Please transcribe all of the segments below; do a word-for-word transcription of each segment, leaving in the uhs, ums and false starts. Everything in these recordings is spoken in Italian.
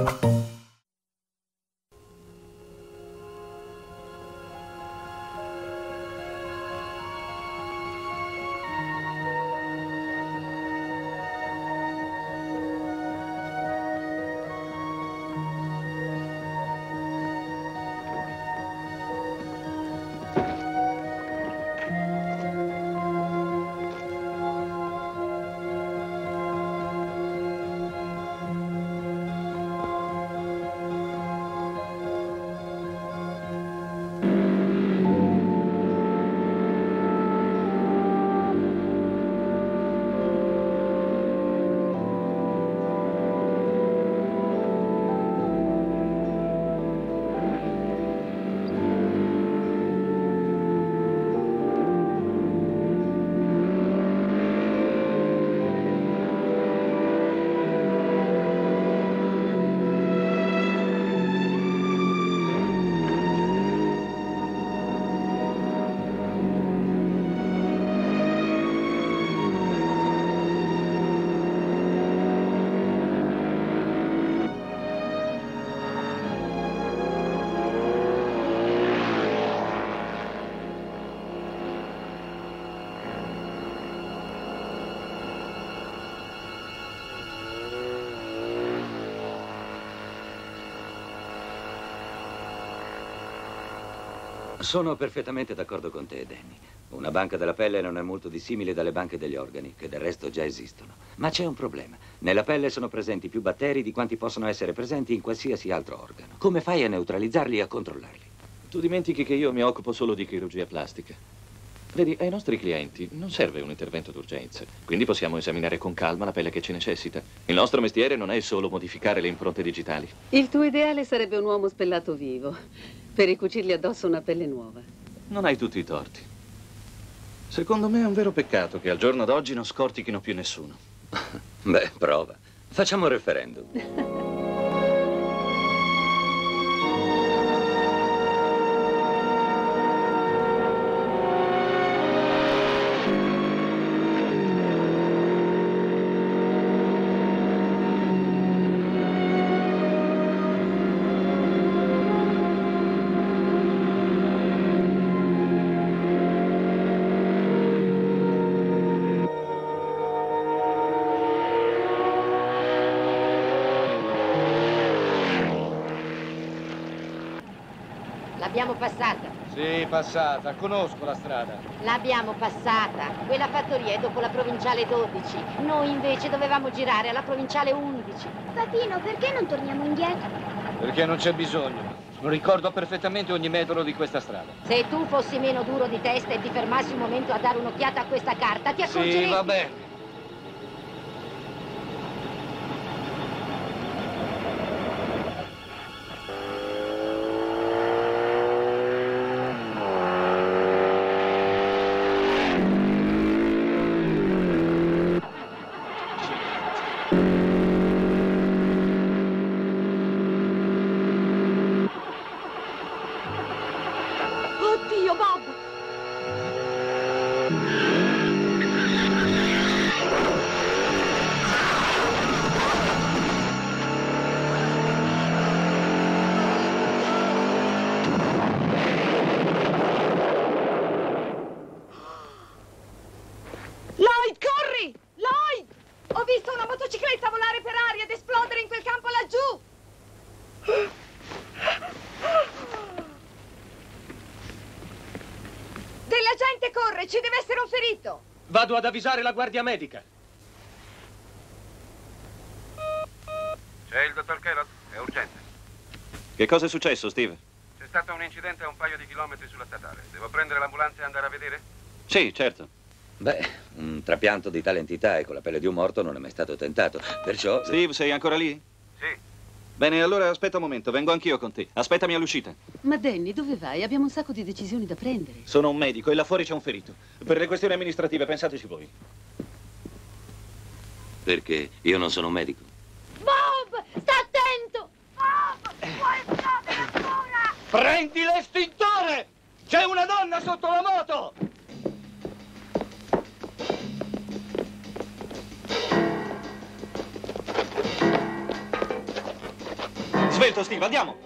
Sono perfettamente d'accordo con te, Danny. Una banca della pelle non è molto dissimile dalle banche degli organi, che del resto già esistono. Ma c'è un problema. Nella pelle sono presenti più batteri di quanti possono essere presenti in qualsiasi altro organo. Come fai a neutralizzarli e a controllarli? Tu dimentichi che io mi occupo solo di chirurgia plastica. Vedi, ai nostri clienti non serve un intervento d'urgenza, quindi possiamo esaminare con calma la pelle che ci necessita. Il nostro mestiere non è solo modificare le impronte digitali. Il tuo ideale sarebbe un uomo spellato vivo, per ricucirgli addosso una pelle nuova. Non hai tutti i torti. Secondo me è un vero peccato che al giorno d'oggi non scortichino più nessuno. Beh, prova. Facciamo un referendum. L'abbiamo passata. Sì, passata. Conosco la strada. L'abbiamo passata. Quella fattoria è dopo la provinciale dodici. Noi invece dovevamo girare alla provinciale undici. Papino, perché non torniamo indietro? Perché non c'è bisogno. Ricordo perfettamente ogni metro di questa strada. Se tu fossi meno duro di testa e ti fermassi un momento a dare un'occhiata a questa carta, ti accorgeresti... Sì, va bene. Ci deve essere un ferito! Vado ad avvisare la guardia medica. C'è il dottor Kellogg? È urgente. Che cosa è successo, Steve? C'è stato un incidente a un paio di chilometri sulla statale. Devo prendere l'ambulanza e andare a vedere? Sì, certo. Beh, un trapianto di tale entità e con la pelle di un morto non è mai stato tentato, perciò... Steve, sei ancora lì? Sì. Bene, allora aspetta un momento, vengo anch'io con te. Aspettami all'uscita. Ma Danny, dove vai? Abbiamo un sacco di decisioni da prendere. Sono un medico e là fuori c'è un ferito. Per le questioni amministrative, pensateci voi. Perché io non sono un medico. Bob, sta attento! Bob, puoi esplodere ancora! Prendi l'estintore! C'è una donna sotto la moto! Svelto, Steve, andiamo!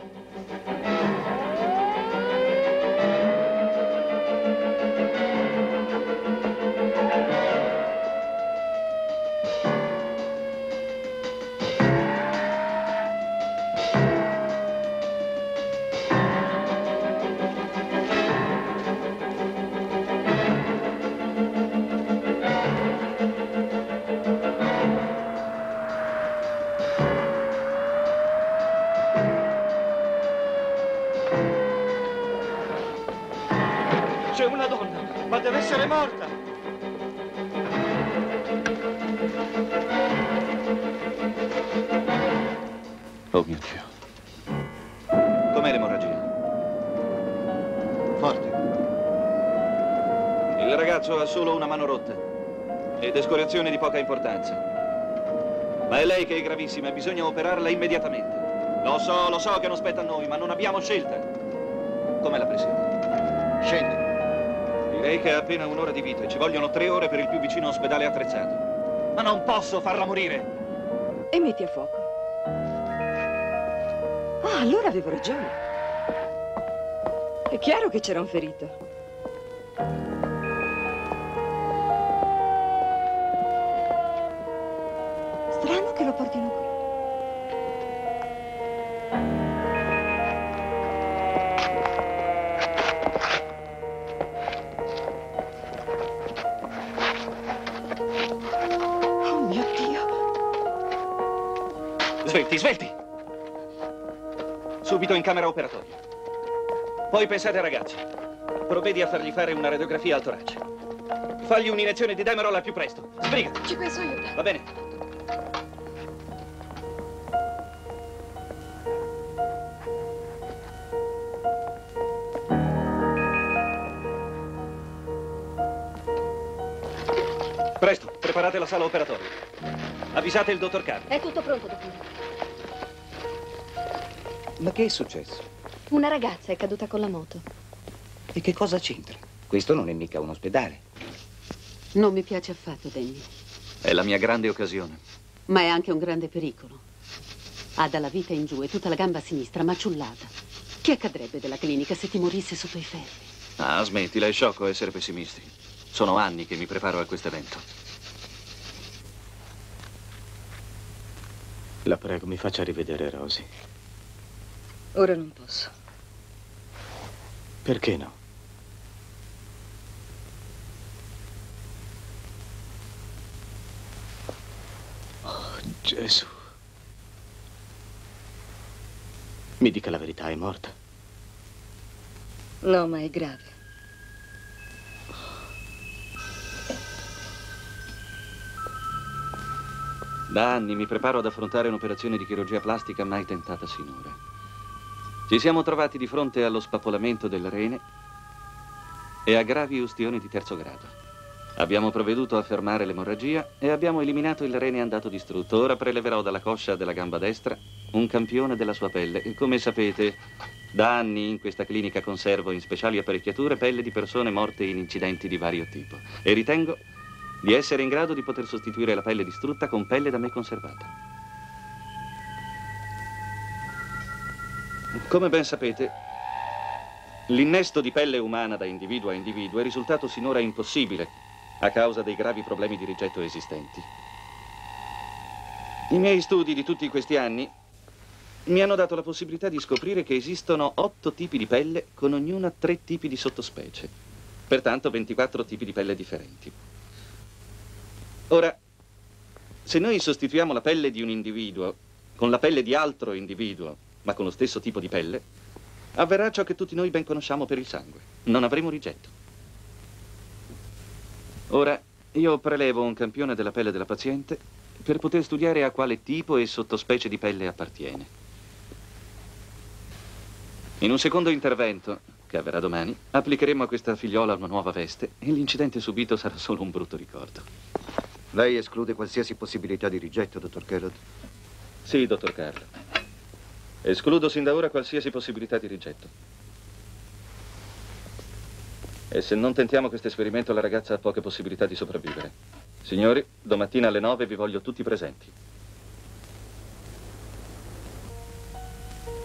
C'è una donna, ma deve essere morta! Oh mio Dio. Com'è l'emorragia? Forte. Il ragazzo ha solo una mano rotta ed escoriazioni di poca importanza. Ma è lei che è gravissima e bisogna operarla immediatamente. Lo so, lo so che non spetta a noi, ma non abbiamo scelta. Com'è la pressione? Scende. Direi che ha appena un'ora di vita e ci vogliono tre ore per il più vicino ospedale attrezzato. Ma non posso farla morire! E metti a fuoco. Ah, allora avevo ragione. È chiaro che c'era un ferito. Strano che lo portino qui. Oh mio Dio! Svelti, svelti! Subito in camera operatoria. Poi pensate al ragazzo. Provvedi a fargli fare una radiografia al torace. Fagli un'iniezione di Demerol al più presto. Sbrigati. Ci penso io. Va bene. Presto, preparate la sala operatoria. Avvisate il dottor Carlo. È tutto pronto, dottore. Ma che è successo? Una ragazza è caduta con la moto. E che cosa c'entra? Questo non è mica un ospedale. Non mi piace affatto, Danny. È la mia grande occasione. Ma è anche un grande pericolo. Ha dalla vita in giù e tutta la gamba sinistra maciullata. Che accadrebbe della clinica se ti morisse sotto i ferri? Ah, smettila, è sciocco essere pessimisti. Sono anni che mi preparo a questo evento. La prego, mi faccia rivedere Rosy. Ora non posso. Perché no? Oh, Gesù. Mi dica la verità, è morta? No, ma è grave. Da anni mi preparo ad affrontare un'operazione di chirurgia plastica mai tentata sinora. Ci siamo trovati di fronte allo spappolamento del rene e a gravi ustioni di terzo grado. Abbiamo provveduto a fermare l'emorragia e abbiamo eliminato il rene andato distrutto. Ora preleverò dalla coscia della gamba destra un campione della sua pelle. E come sapete, da anni in questa clinica conservo in speciali apparecchiature pelle di persone morte in incidenti di vario tipo. E ritengo di essere in grado di poter sostituire la pelle distrutta con pelle da me conservata. Come ben sapete, l'innesto di pelle umana da individuo a individuo è risultato sinora impossibile a causa dei gravi problemi di rigetto esistenti. I miei studi di tutti questi anni mi hanno dato la possibilità di scoprire che esistono otto tipi di pelle con ognuna tre tipi di sottospecie, pertanto ventiquattro tipi di pelle differenti. Ora, se noi sostituiamo la pelle di un individuo con la pelle di altro individuo, ma con lo stesso tipo di pelle, avverrà ciò che tutti noi ben conosciamo per il sangue. Non avremo rigetto. Ora, io prelevo un campione della pelle della paziente per poter studiare a quale tipo e sottospecie di pelle appartiene. In un secondo intervento, che avverrà domani, applicheremo a questa figliola una nuova veste e l'incidente subito sarà solo un brutto ricordo. Lei esclude qualsiasi possibilità di rigetto, dottor Kellogg? Sì, dottor Carlo. Escludo sin da ora qualsiasi possibilità di rigetto. E se non tentiamo questo esperimento, la ragazza ha poche possibilità di sopravvivere. Signori, domattina alle nove vi voglio tutti presenti.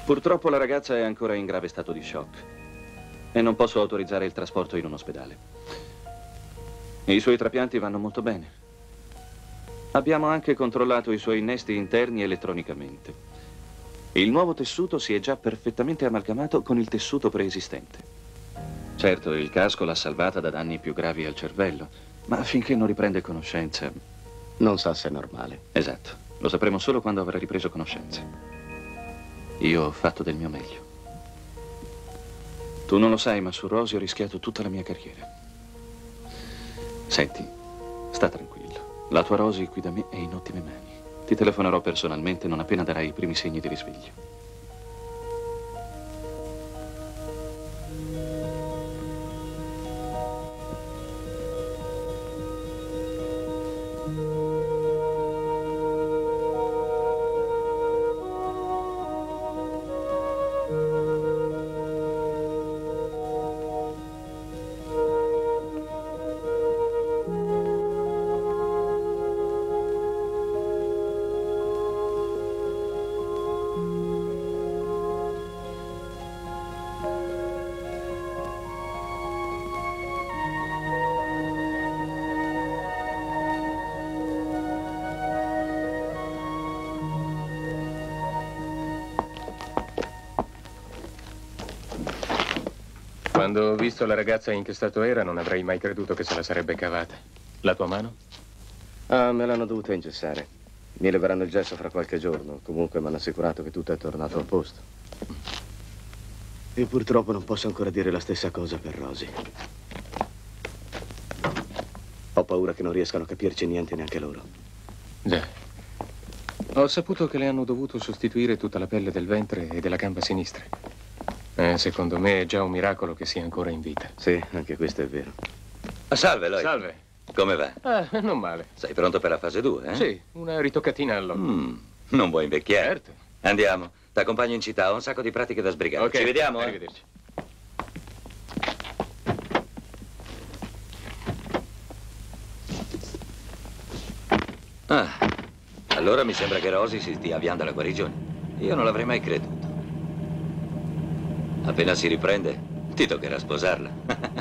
Purtroppo la ragazza è ancora in grave stato di shock e non posso autorizzare il trasporto in un ospedale. I suoi trapianti vanno molto bene. Abbiamo anche controllato i suoi innesti interni elettronicamente. Il nuovo tessuto si è già perfettamente amalgamato con il tessuto preesistente. Certo, il casco l'ha salvata da danni più gravi al cervello, ma finché non riprende conoscenza... Non sa se è normale. Esatto. Lo sapremo solo quando avrà ripreso conoscenza. Io ho fatto del mio meglio. Tu non lo sai, ma su Rosy ho rischiato tutta la mia carriera. Senti, sta tranquillo. La tua Rosy qui da me è in ottime mani. Ti telefonerò personalmente non appena darai i primi segni di risveglio. Quando ho visto la ragazza in che stato era, non avrei mai creduto che se la sarebbe cavata. La tua mano? Ah, me l'hanno dovuta ingessare. Mi leveranno il gesso fra qualche giorno. Comunque mi hanno assicurato che tutto è tornato a posto. E purtroppo non posso ancora dire la stessa cosa per Rosy. Ho paura che non riescano a capirci niente neanche loro. Già. Ho saputo che le hanno dovuto sostituire tutta la pelle del ventre e della gamba sinistra. Eh, secondo me è già un miracolo che sia ancora in vita. Sì, anche questo è vero. Salve, Lloyd. Salve. Come va? Ah, non male. Sei pronto per la fase due, eh? Sì, una ritoccatina all'occhio. Mm, non vuoi invecchiare? Certo. Andiamo. Ti accompagno in città, ho un sacco di pratiche da sbrigare. Ok, ci vediamo, eh? Arrivederci. Ah, allora mi sembra che Rosy si stia avviando alla guarigione. Io non l'avrei mai creduto. Appena si riprende, ti toccherà sposarla.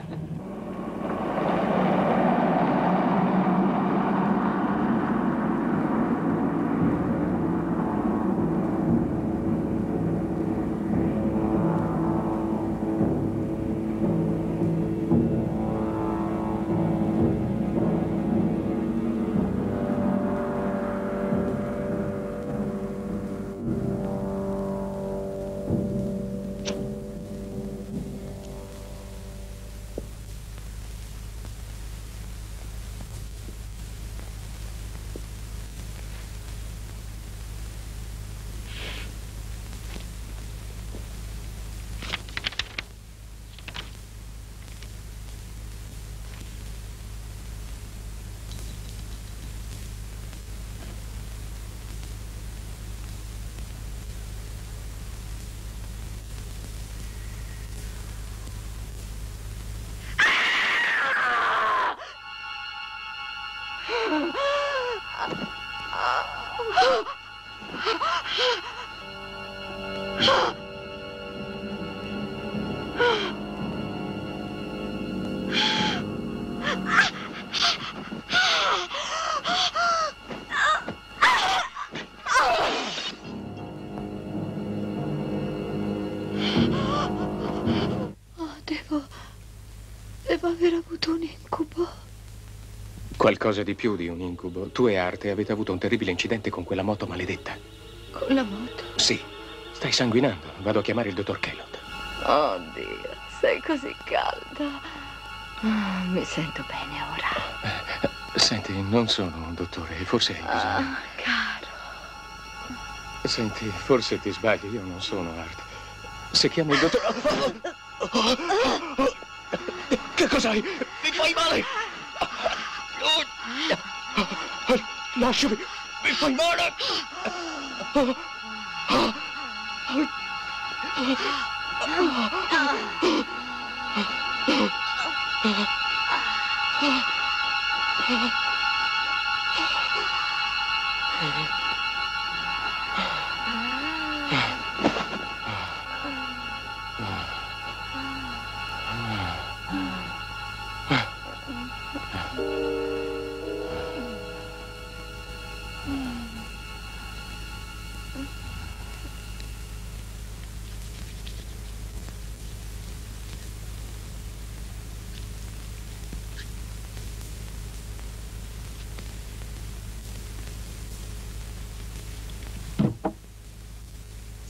Devo aver avuto un incubo. Qualcosa di più di un incubo. Tu e Arte avete avuto un terribile incidente con quella moto maledetta. Con la moto? Sì. Stai sanguinando. Vado a chiamare il dottor Kellogg. Oh, Dio, sei così calda. Oh, mi sento bene ora. Eh, senti, non sono un dottore, forse hai bisogno... Ah, caro. Senti, forse ti sbagli, io non sono Arte. Se chiamo il dottor... Che cos'hai? Mi fai male! Lasciami! Mi fai male!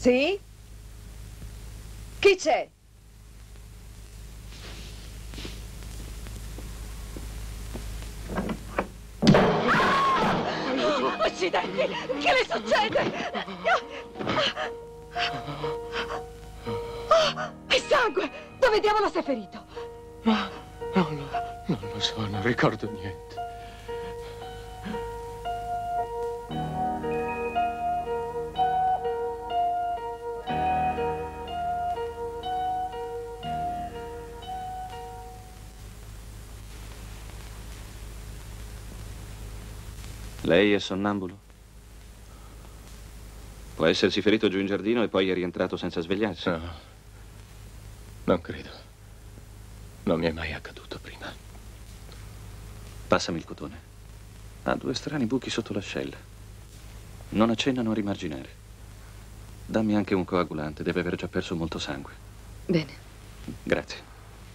Sì? Chi c'è? Accidenti! Che le succede? È sangue! Dove diavolo si è ferito? No, no, no, non lo so, non ricordo niente. Lei è sonnambulo? Può essersi ferito giù in giardino e poi è rientrato senza svegliarsi? No, non credo. Non mi è mai accaduto prima. Passami il cotone. Ha due strani buchi sotto l'ascella. Non accennano a rimarginare. Dammi anche un coagulante, deve aver già perso molto sangue. Bene. Grazie.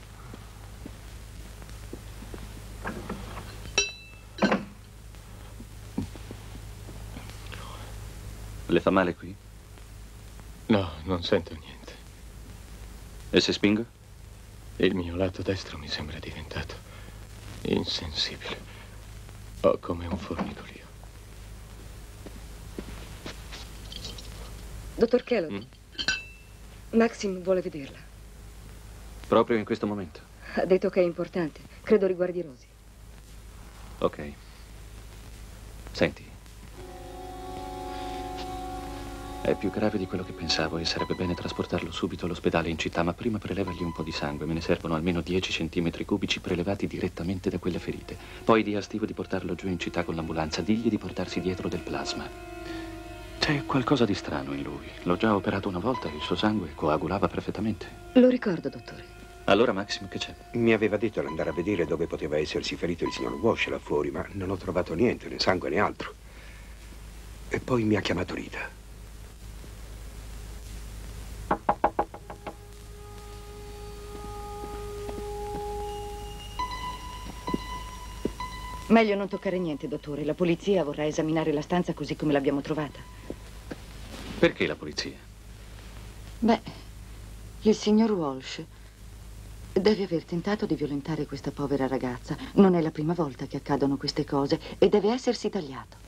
Le fa male qui? No, non sento niente. E se spingo? Il mio lato destro mi sembra diventato insensibile. Ho come un formicolio. Dottor Kellogg, mm? Maxim vuole vederla. Proprio in questo momento? Ha detto che è importante. Credo riguardi Rosy. Ok. Senti. È più grave di quello che pensavo e sarebbe bene trasportarlo subito all'ospedale in città, ma prima prelevagli un po' di sangue. Me ne servono almeno dieci centimetri cubici prelevati direttamente da quelle ferite. Poi di a Steve di portarlo giù in città con l'ambulanza. Digli di portarsi dietro del plasma. C'è qualcosa di strano in lui. L'ho già operato una volta e il suo sangue coagulava perfettamente. Lo ricordo, dottore. Allora, Maxim, che c'è? Mi aveva detto di andare a vedere dove poteva essersi ferito il signor Walsh là fuori, ma non ho trovato niente, né sangue né altro. E poi mi ha chiamato Rita. Meglio non toccare niente, dottore. La polizia vorrà esaminare la stanza così come l'abbiamo trovata. Perché la polizia? Beh, il signor Walsh deve aver tentato di violentare questa povera ragazza. Non è la prima volta che accadono queste cose e deve essersi tagliato.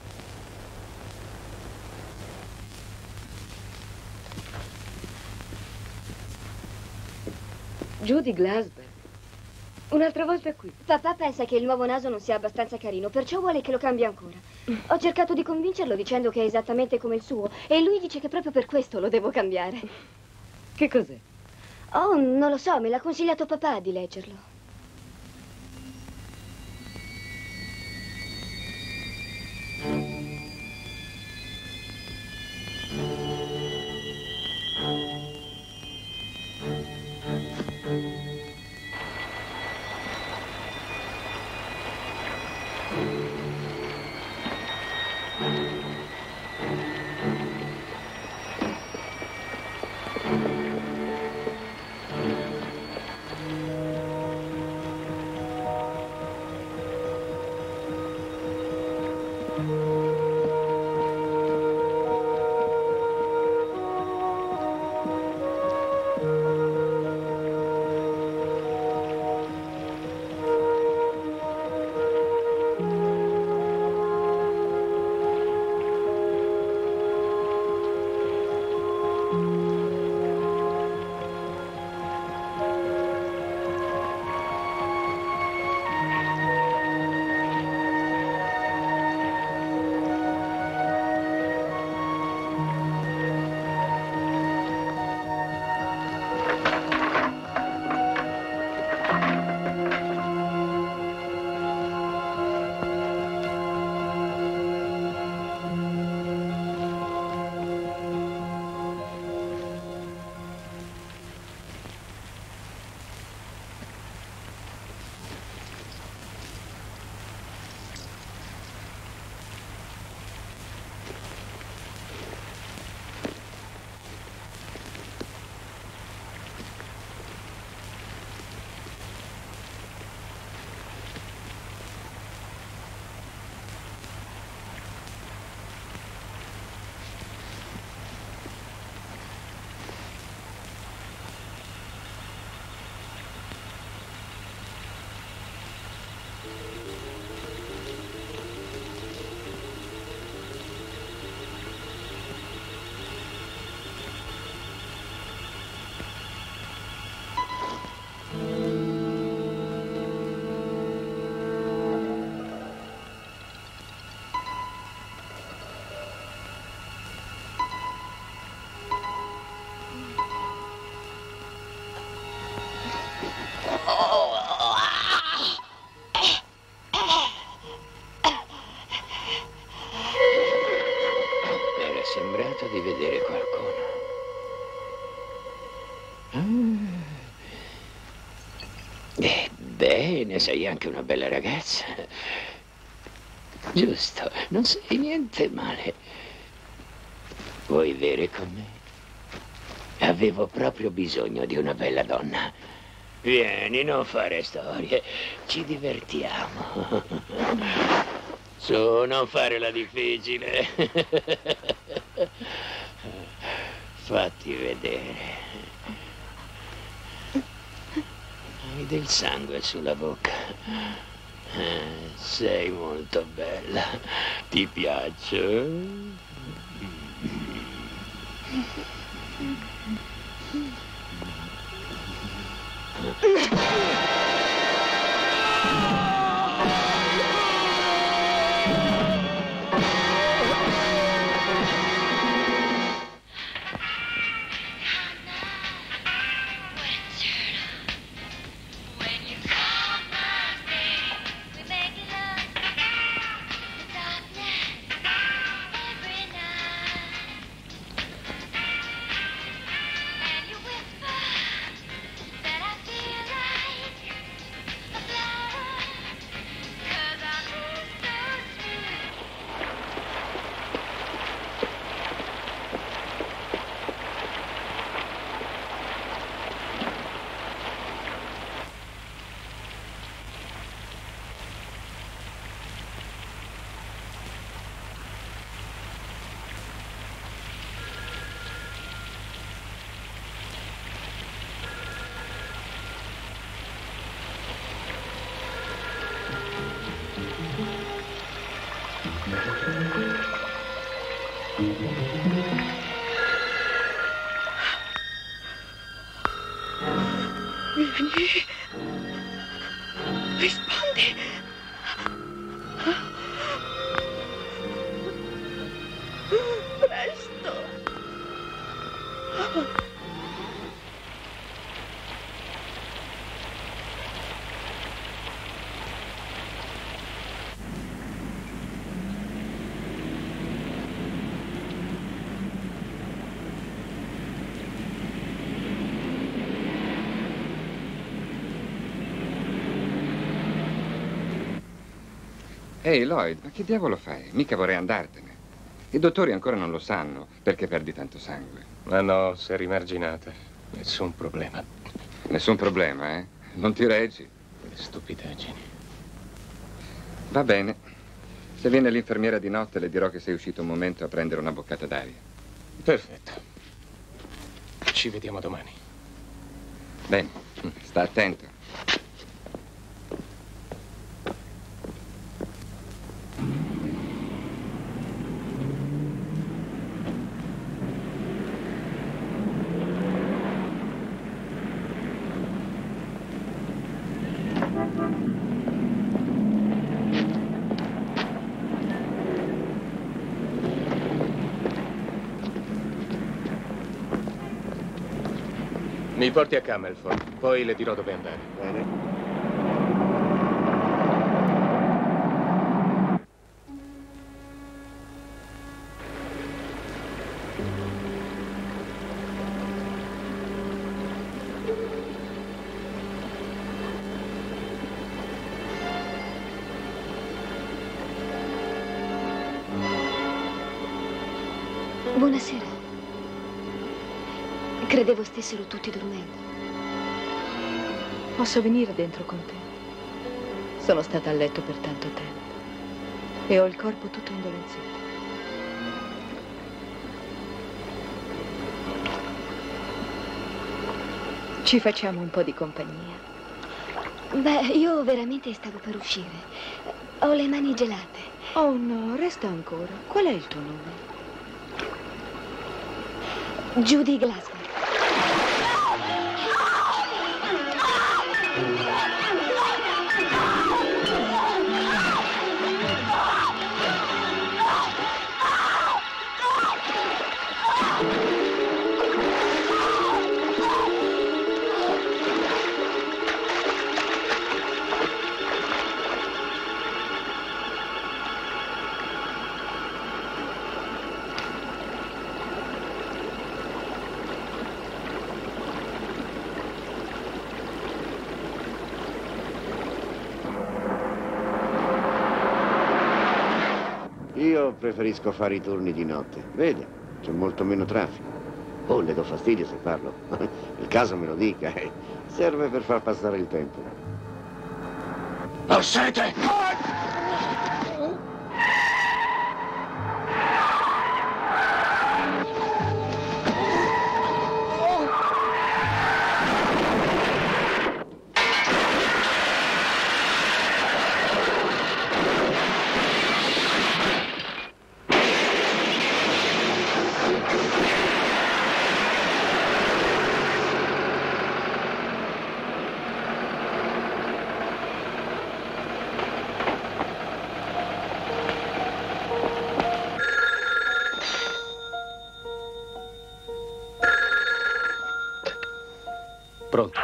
Judy Glasberg. Un'altra volta qui. Papà pensa che il nuovo naso non sia abbastanza carino, perciò vuole che lo cambi ancora. Ho cercato di convincerlo dicendo che è esattamente come il suo e lui dice che proprio per questo lo devo cambiare. Che cos'è? Oh, non lo so, me l'ha consigliato papà di leggerlo. Ebbene, sei anche una bella ragazza. Giusto, non sei niente male. Vuoi bere con me? Avevo proprio bisogno di una bella donna. Vieni, non fare storie, ci divertiamo. Su, non fare la difficile. Fatti vedere. Hai del sangue sulla bocca. Eh, sei molto bella. Ti piaccio? Vieni. Rispondi. Presto. Ehi, Lloyd, ma che diavolo fai? Mica vorrei andartene. I dottori ancora non lo sanno perché perdi tanto sangue. Ma no, sei rimarginata. Nessun problema. Nessun problema, eh? Non ti reggi? Le stupidaggini. Va bene. Se viene l'infermiera di notte le dirò che sei uscito un momento a prendere una boccata d'aria. Perfetto. Ci vediamo domani. Bene, sta attento. Mi porti a Camelford, poi le dirò dove andare. Bene. Buonasera. Credevo stessero tutti dormendo. Posso venire dentro con te? Sono stata a letto per tanto tempo e ho il corpo tutto indolenzito. Ci facciamo un po' di compagnia. Beh, io veramente stavo per uscire. Ho le mani gelate. Oh no, resta ancora. Qual è il tuo nome? Judy Glasgow. Io preferisco fare i turni di notte. Vedi, c'è molto meno traffico. Oh, le do fastidio se parlo. Il caso me lo dica. eh. Serve per far passare il tempo. Ho sete! Pronto?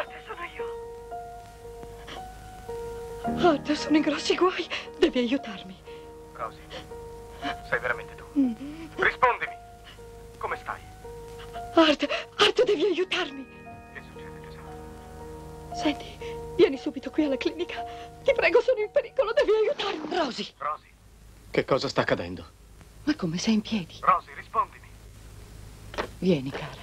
Art, sono in grossi guai. Devi aiutarmi. Rosy, sei veramente tu? Mm. Rispondimi! Come stai? Art, Art, devi aiutarmi. Che succede, tesoro? Senti, vieni subito qui alla clinica. Ti prego, sono in pericolo, devi aiutarmi. Rosy. Rosy, Che cosa sta accadendo? Ma come sei in piedi? Rosy, rispondimi. Vieni, cara.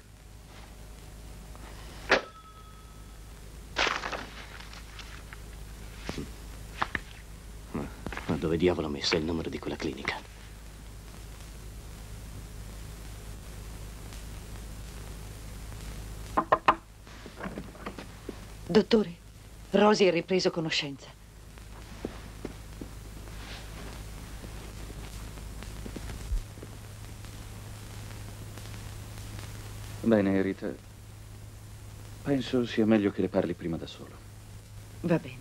Ma dove diavolo ha messo il numero di quella clinica? Dottore, Rosy ha ripreso conoscenza. Bene, Rita. Penso sia meglio che le parli prima da solo. Va bene.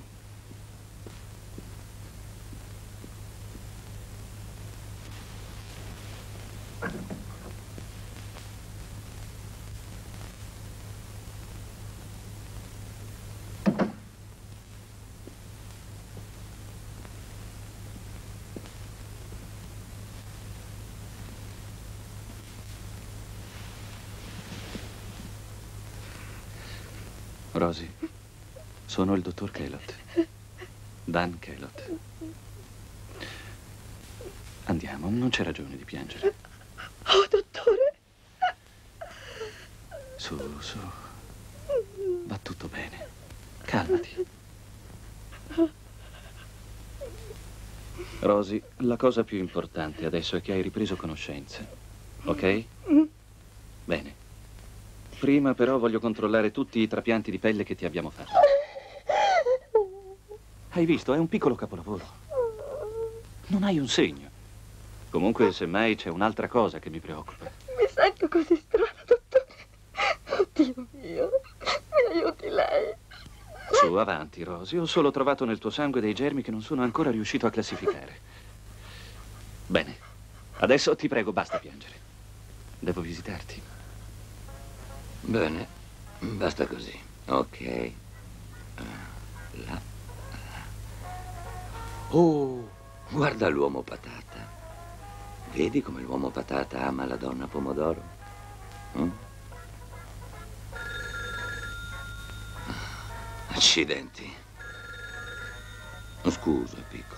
Rosy, sono il dottor Kellott. Dan Kellott. Andiamo, non c'è ragione di piangere. Oh, dottore. Su, su. Va tutto bene. Calmati. Rosy, la cosa più importante adesso è che hai ripreso conoscenza. Ok? Bene. Prima però voglio controllare tutti i trapianti di pelle che ti abbiamo fatto. Hai visto? È un piccolo capolavoro. Non hai un segno. Comunque, semmai, c'è un'altra cosa che mi preoccupa. Mi sento così strana, dottore. Oddio mio. Mi aiuti lei. Su, avanti, Rosy. Ho solo trovato nel tuo sangue dei germi che non sono ancora riuscito a classificare. Bene. Adesso ti prego, basta piangere. Devo visitarti. Bene, basta così. Ok. Là, là. Oh, guarda l'uomo patata. Vedi come l'uomo patata ama la donna pomodoro? Mm? Accidenti. Scusa, piccolo.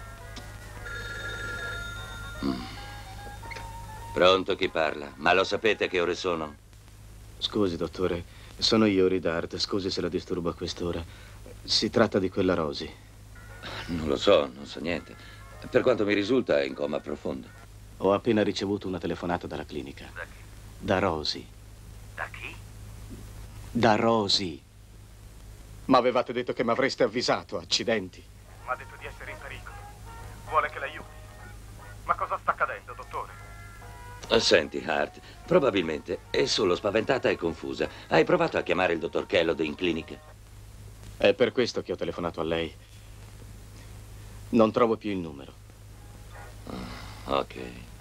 Mm. Pronto, chi parla? Ma lo sapete che ore sono? Scusi, dottore, sono io, Ridard. Scusi se la disturbo a quest'ora. Si tratta di quella Rosy. Non lo so, non so niente. Per quanto mi risulta è in coma profondo. Ho appena ricevuto una telefonata dalla clinica. Da chi? Da Rosy. Da chi? Da Rosy. Ma avevate detto che mi avreste avvisato, accidenti. Mi ha detto di essere in pericolo. Vuole che l'aiuti. Ma cosa sta accadendo, dottore? Senti, Hart, probabilmente è solo spaventata e confusa. Hai provato a chiamare il dottor Kellott in clinica? È per questo che ho telefonato a lei. Non trovo più il numero. Oh, ok.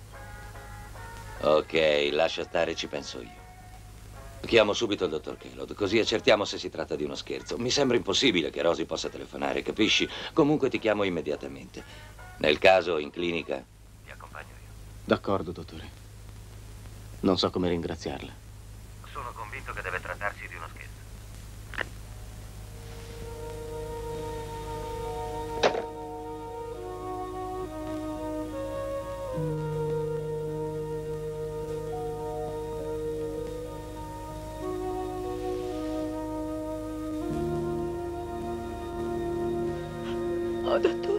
Ok, lascia stare, ci penso io. Chiamo subito il dottor Kellott, così accertiamo se si tratta di uno scherzo. Mi sembra impossibile che Rosy possa telefonare, capisci? Comunque ti chiamo immediatamente. Nel caso, in clinica... Ti accompagno io. D'accordo, dottore. Non so come ringraziarla. Sono convinto che deve trattarsi di uno scherzo. No, dottore.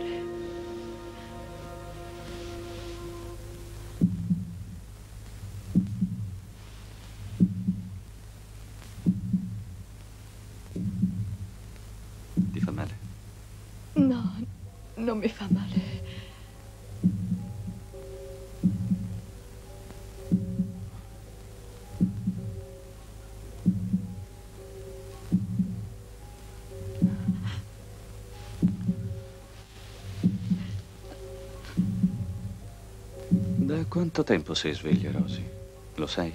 Ti fa male? No, non mi fa male. Da quanto tempo sei sveglia, Rosy? Lo sai?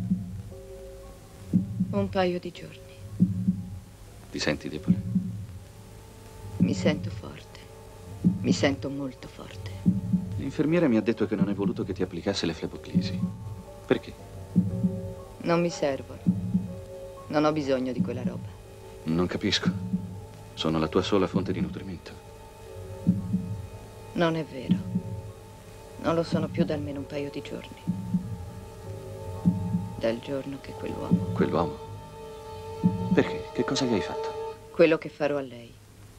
Un paio di giorni. Ti senti debole? Mi sento forte. Mi sento molto forte. L'infermiera mi ha detto che non hai voluto che ti applicasse le fleboclisi. Perché? Non mi servono. Non ho bisogno di quella roba. Non capisco. Sono la tua sola fonte di nutrimento. Non è vero. Non lo sono più da almeno un paio di giorni. Dal giorno che quell'uomo... Quell'uomo? Perché? Che cosa gli hai fatto? Quello che farò a lei.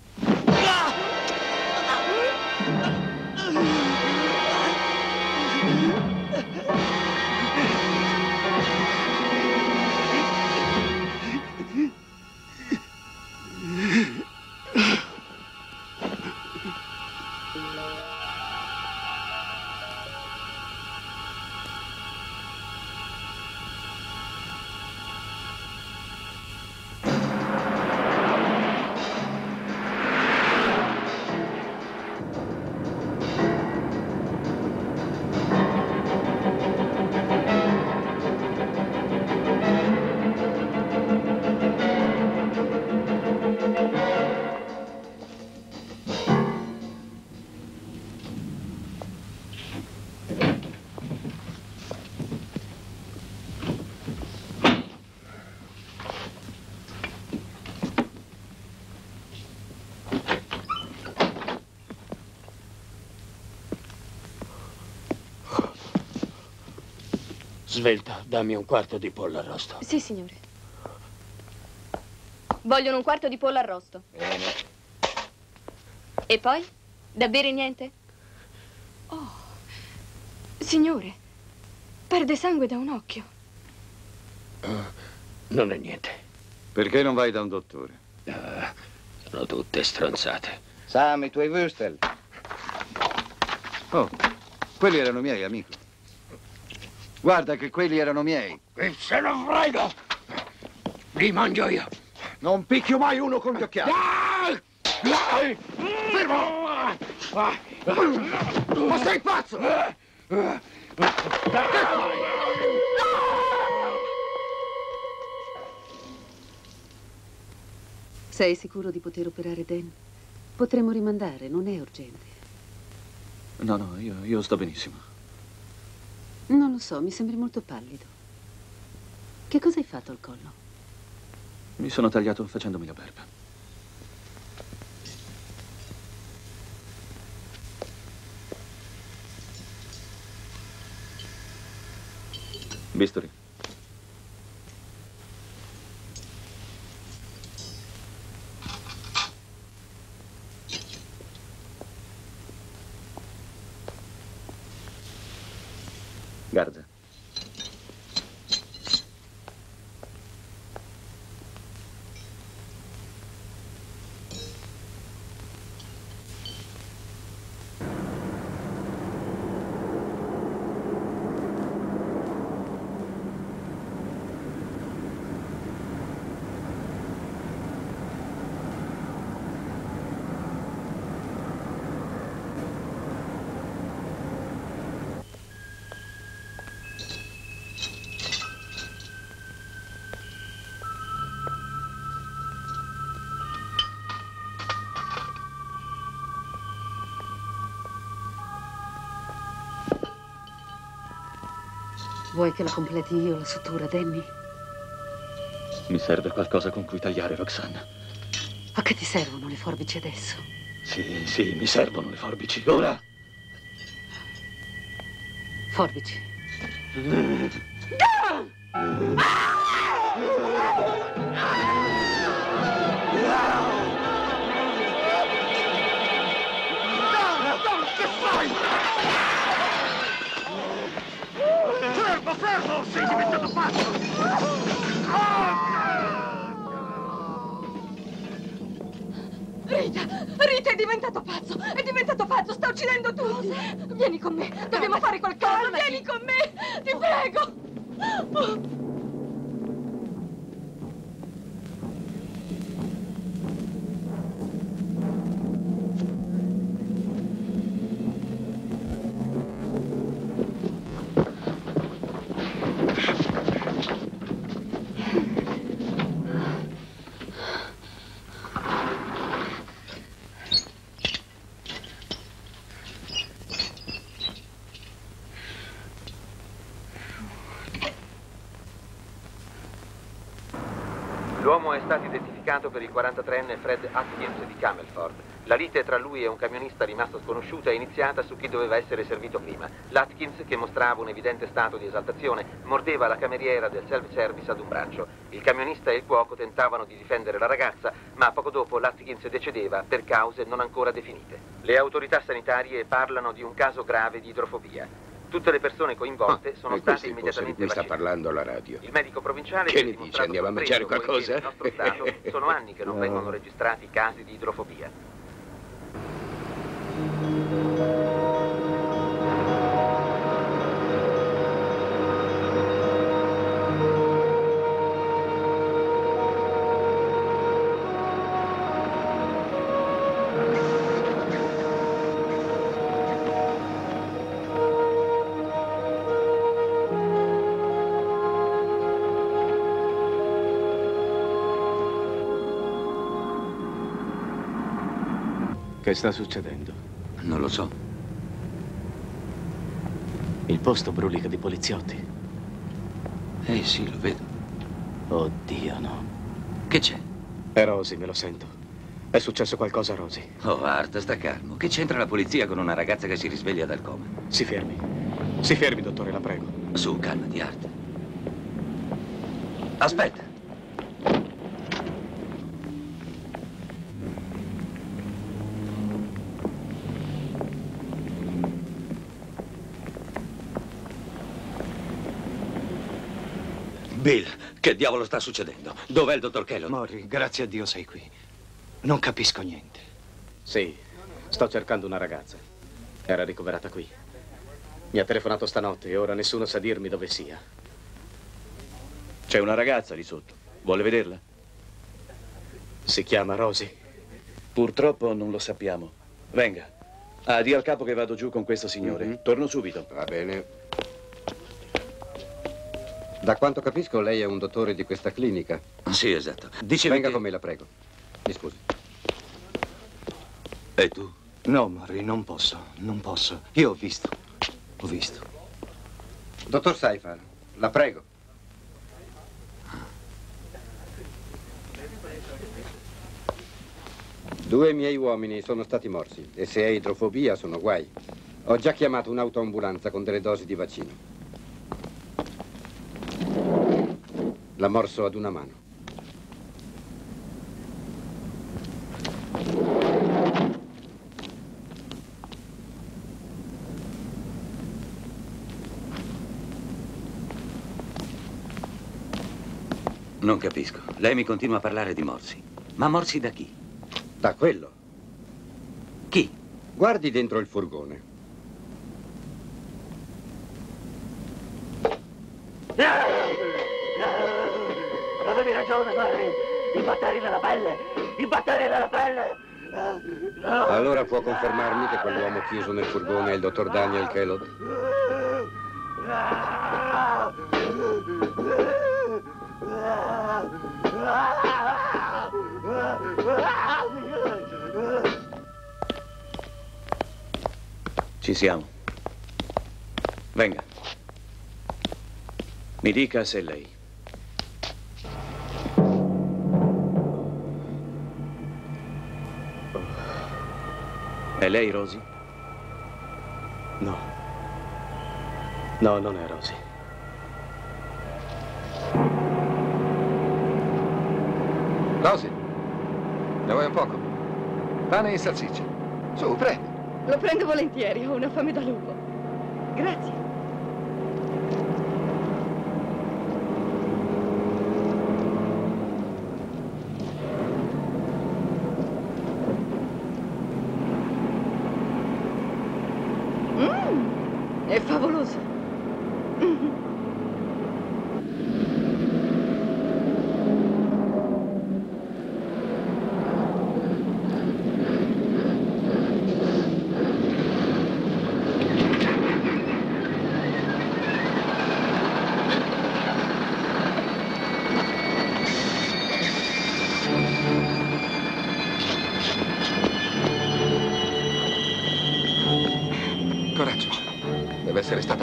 Svelta, dammi un quarto di pollo arrosto. Sì, signore. Vogliono un quarto di pollo arrosto. Bene. E poi? Da bere niente? Oh, signore, perde sangue da un occhio. Uh, non è niente. Perché non vai da un dottore? Uh, sono tutte stronzate. Sam, i tuoi würstel. Oh, quelli erano miei, amico. Guarda che quelli erano miei. E se ne frega! Li mangio io. Non picchio mai uno con gli occhiali. Dai! Fermo! Ma sei pazzo? Che fai? Sei sicuro di poter operare Dan? Potremmo rimandare, non è urgente. No, no, io, io sto benissimo. Non lo so, mi sembri molto pallido. Che cosa hai fatto al collo? Mi sono tagliato facendomi la barba. Bisturi. Garza. Vuoi che la completi io la sutura, Danny? Mi serve qualcosa con cui tagliare, Roxanne. A che ti servono le forbici adesso? Sì, sì, mi servono le forbici. Ora! Forbici. diventato pazzo! È diventato pazzo! Sta uccidendo tutti! Vieni con me! Dobbiamo fare qualcosa! Vieni con me! Ti prego! L'uomo è stato identificato per il quarantatreenne Fred Atkins di Camelford. La lite tra lui e un camionista rimasto sconosciuto è iniziata su chi doveva essere servito prima. L'Atkins, che mostrava un evidente stato di esaltazione, mordeva la cameriera del self-service ad un braccio. Il camionista e il cuoco tentavano di difendere la ragazza, ma poco dopo l'Atkins decedeva per cause non ancora definite. Le autorità sanitarie parlano di un caso grave di idrofobia. Tutte le persone coinvolte sono e state questo è il immediatamente posto di cui sta vaccinate. parlando la radio. Il medico provinciale Che ne dice? Andiamo a mangiare qualcosa? Nel nostro stato sono anni che non No. vengono registrati casi di idrofobia. Che sta succedendo? Non lo so. Il posto brulica di poliziotti. Eh sì, lo vedo. Oddio, no. Che c'è? È Rosy, me lo sento. È successo qualcosa a Rosy. Oh, Art, sta calmo. Che c'entra la polizia con una ragazza che si risveglia dal coma? Si fermi. Si fermi, dottore, la prego. Su, calmati, Art. Aspetta. Bill, che diavolo sta succedendo? Dov'è il dottor Kellogg? Morri, grazie a Dio sei qui. Non capisco niente. Sì, sto cercando una ragazza. Era ricoverata qui. Mi ha telefonato stanotte e ora nessuno sa dirmi dove sia. C'è una ragazza lì sotto. Vuole vederla? Si chiama Rosy. Purtroppo non lo sappiamo. Venga. Ah, di al capo che vado giù con questo signore. Mm-hmm. Torno subito. Va bene. Da quanto capisco, lei è un dottore di questa clinica. Sì, esatto. Dicevi Venga che... con me, la prego. Mi scusi. E tu? No, Morri, non posso, non posso. Io ho visto. Ho visto. Dottor Seifert, la prego. Due miei uomini sono stati morsi e se è idrofobia sono guai. Ho già chiamato un'autoambulanza con delle dosi di vaccino. L'ha morso ad una mano. Non capisco. Lei mi continua a parlare di morsi. Ma morsi da chi? Da quello. Chi? Guardi dentro il furgone. Avevi ragione, Barry. I batteri della pelle. I batteri della pelle. Allora può confermarmi che quell'uomo chiuso nel furgone è il dottor Daniel Kellogg? Ci siamo. Venga. Mi dica se è lei. È lei, Rosy? No. No, non è Rosy. Rosy, ne vuoi un poco? Pane e salsiccia. Su, prendi. Lo prendo volentieri, ho una fame da lupo. Grazie.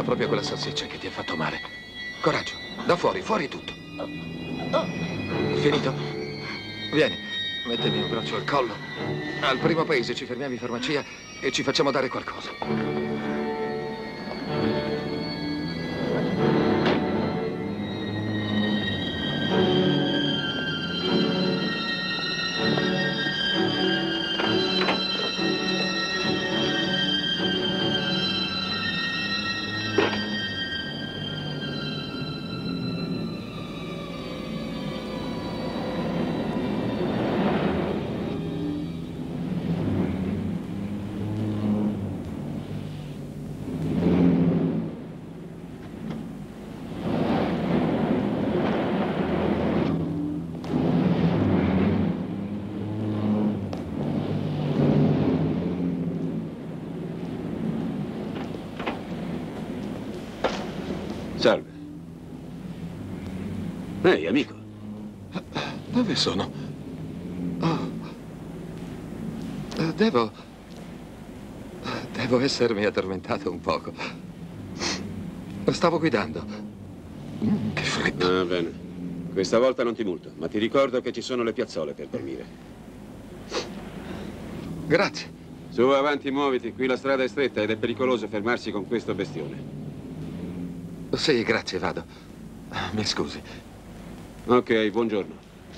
proprio quella salsiccia che ti ha fatto male. Coraggio, da fuori, fuori tutto. Finito? Vieni, mettimi un braccio al collo. Al primo paese ci fermiamo in farmacia e ci facciamo dare qualcosa. Salve. Ehi, amico. Dove sono? Oh. Devo... Devo essermi addormentato un poco. Stavo guidando. Che freddo. Ah, bene. Questa volta non ti multo, ma ti ricordo che ci sono le piazzole per dormire. Grazie. Su, avanti, muoviti. Qui la strada è stretta ed è pericoloso fermarsi con questo bestione. Sì, grazie, vado. Mi scusi. Ok, buongiorno.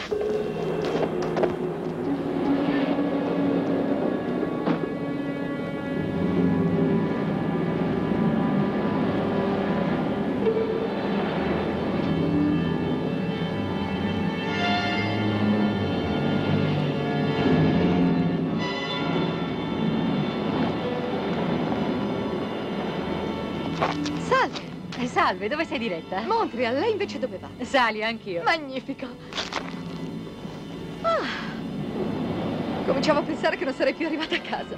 Salve, dove sei diretta? Montreal, lei invece dove va? Sali, anch'io. Magnifico. Ah. Cominciavo a pensare che non sarei più arrivata a casa.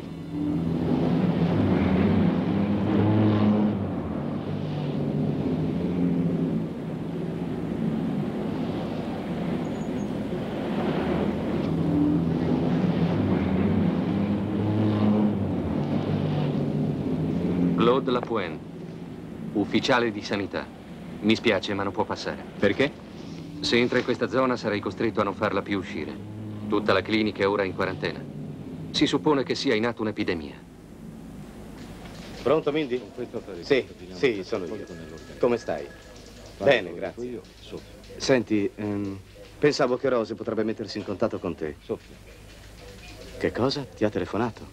Claude Lapointe, ufficiale di sanità. Mi spiace, ma non può passare. Perché? Se entra in questa zona sarei costretto a non farla più uscire. Tutta la clinica è ora in quarantena. Si suppone che sia in atto un'epidemia. Pronto, Mindy? Sì, sì, sono io. Come stai? Bene, grazie. Senti, ehm, pensavo che Rose potrebbe mettersi in contatto con te. Che cosa? Ti ha telefonato?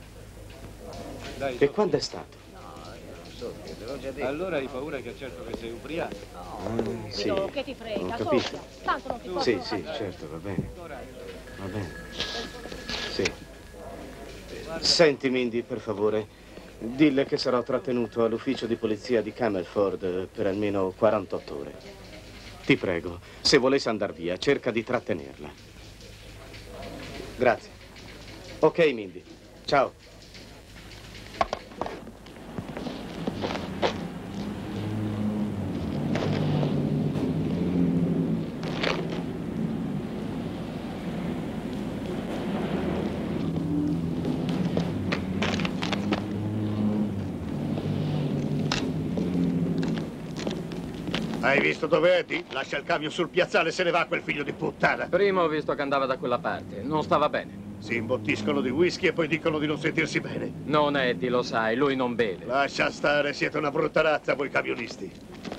E quando è stato? Allora hai paura che certo che sei ubriaco? Ah, sì, No, che ti frega, ho capito. Sofia, tanto non ti posso Sì, fare sì, niente. certo, va bene. Va bene. Sì. Senti, Mindy, per favore, dille che sarò trattenuto all'ufficio di polizia di Camelford per almeno quarantotto ore. Ti prego, se volesse andar via, cerca di trattenerla. Grazie. Ok, Mindy. Ciao. Hai visto dove è Eddie? Lascia il camion sul piazzale e se ne va quel figlio di puttana. Prima ho visto che andava da quella parte. Non stava bene. Si imbottiscono di whisky e poi dicono di non sentirsi bene. Non Eddie, lo sai, lui non beve. Lascia stare, siete una brutta razza voi camionisti.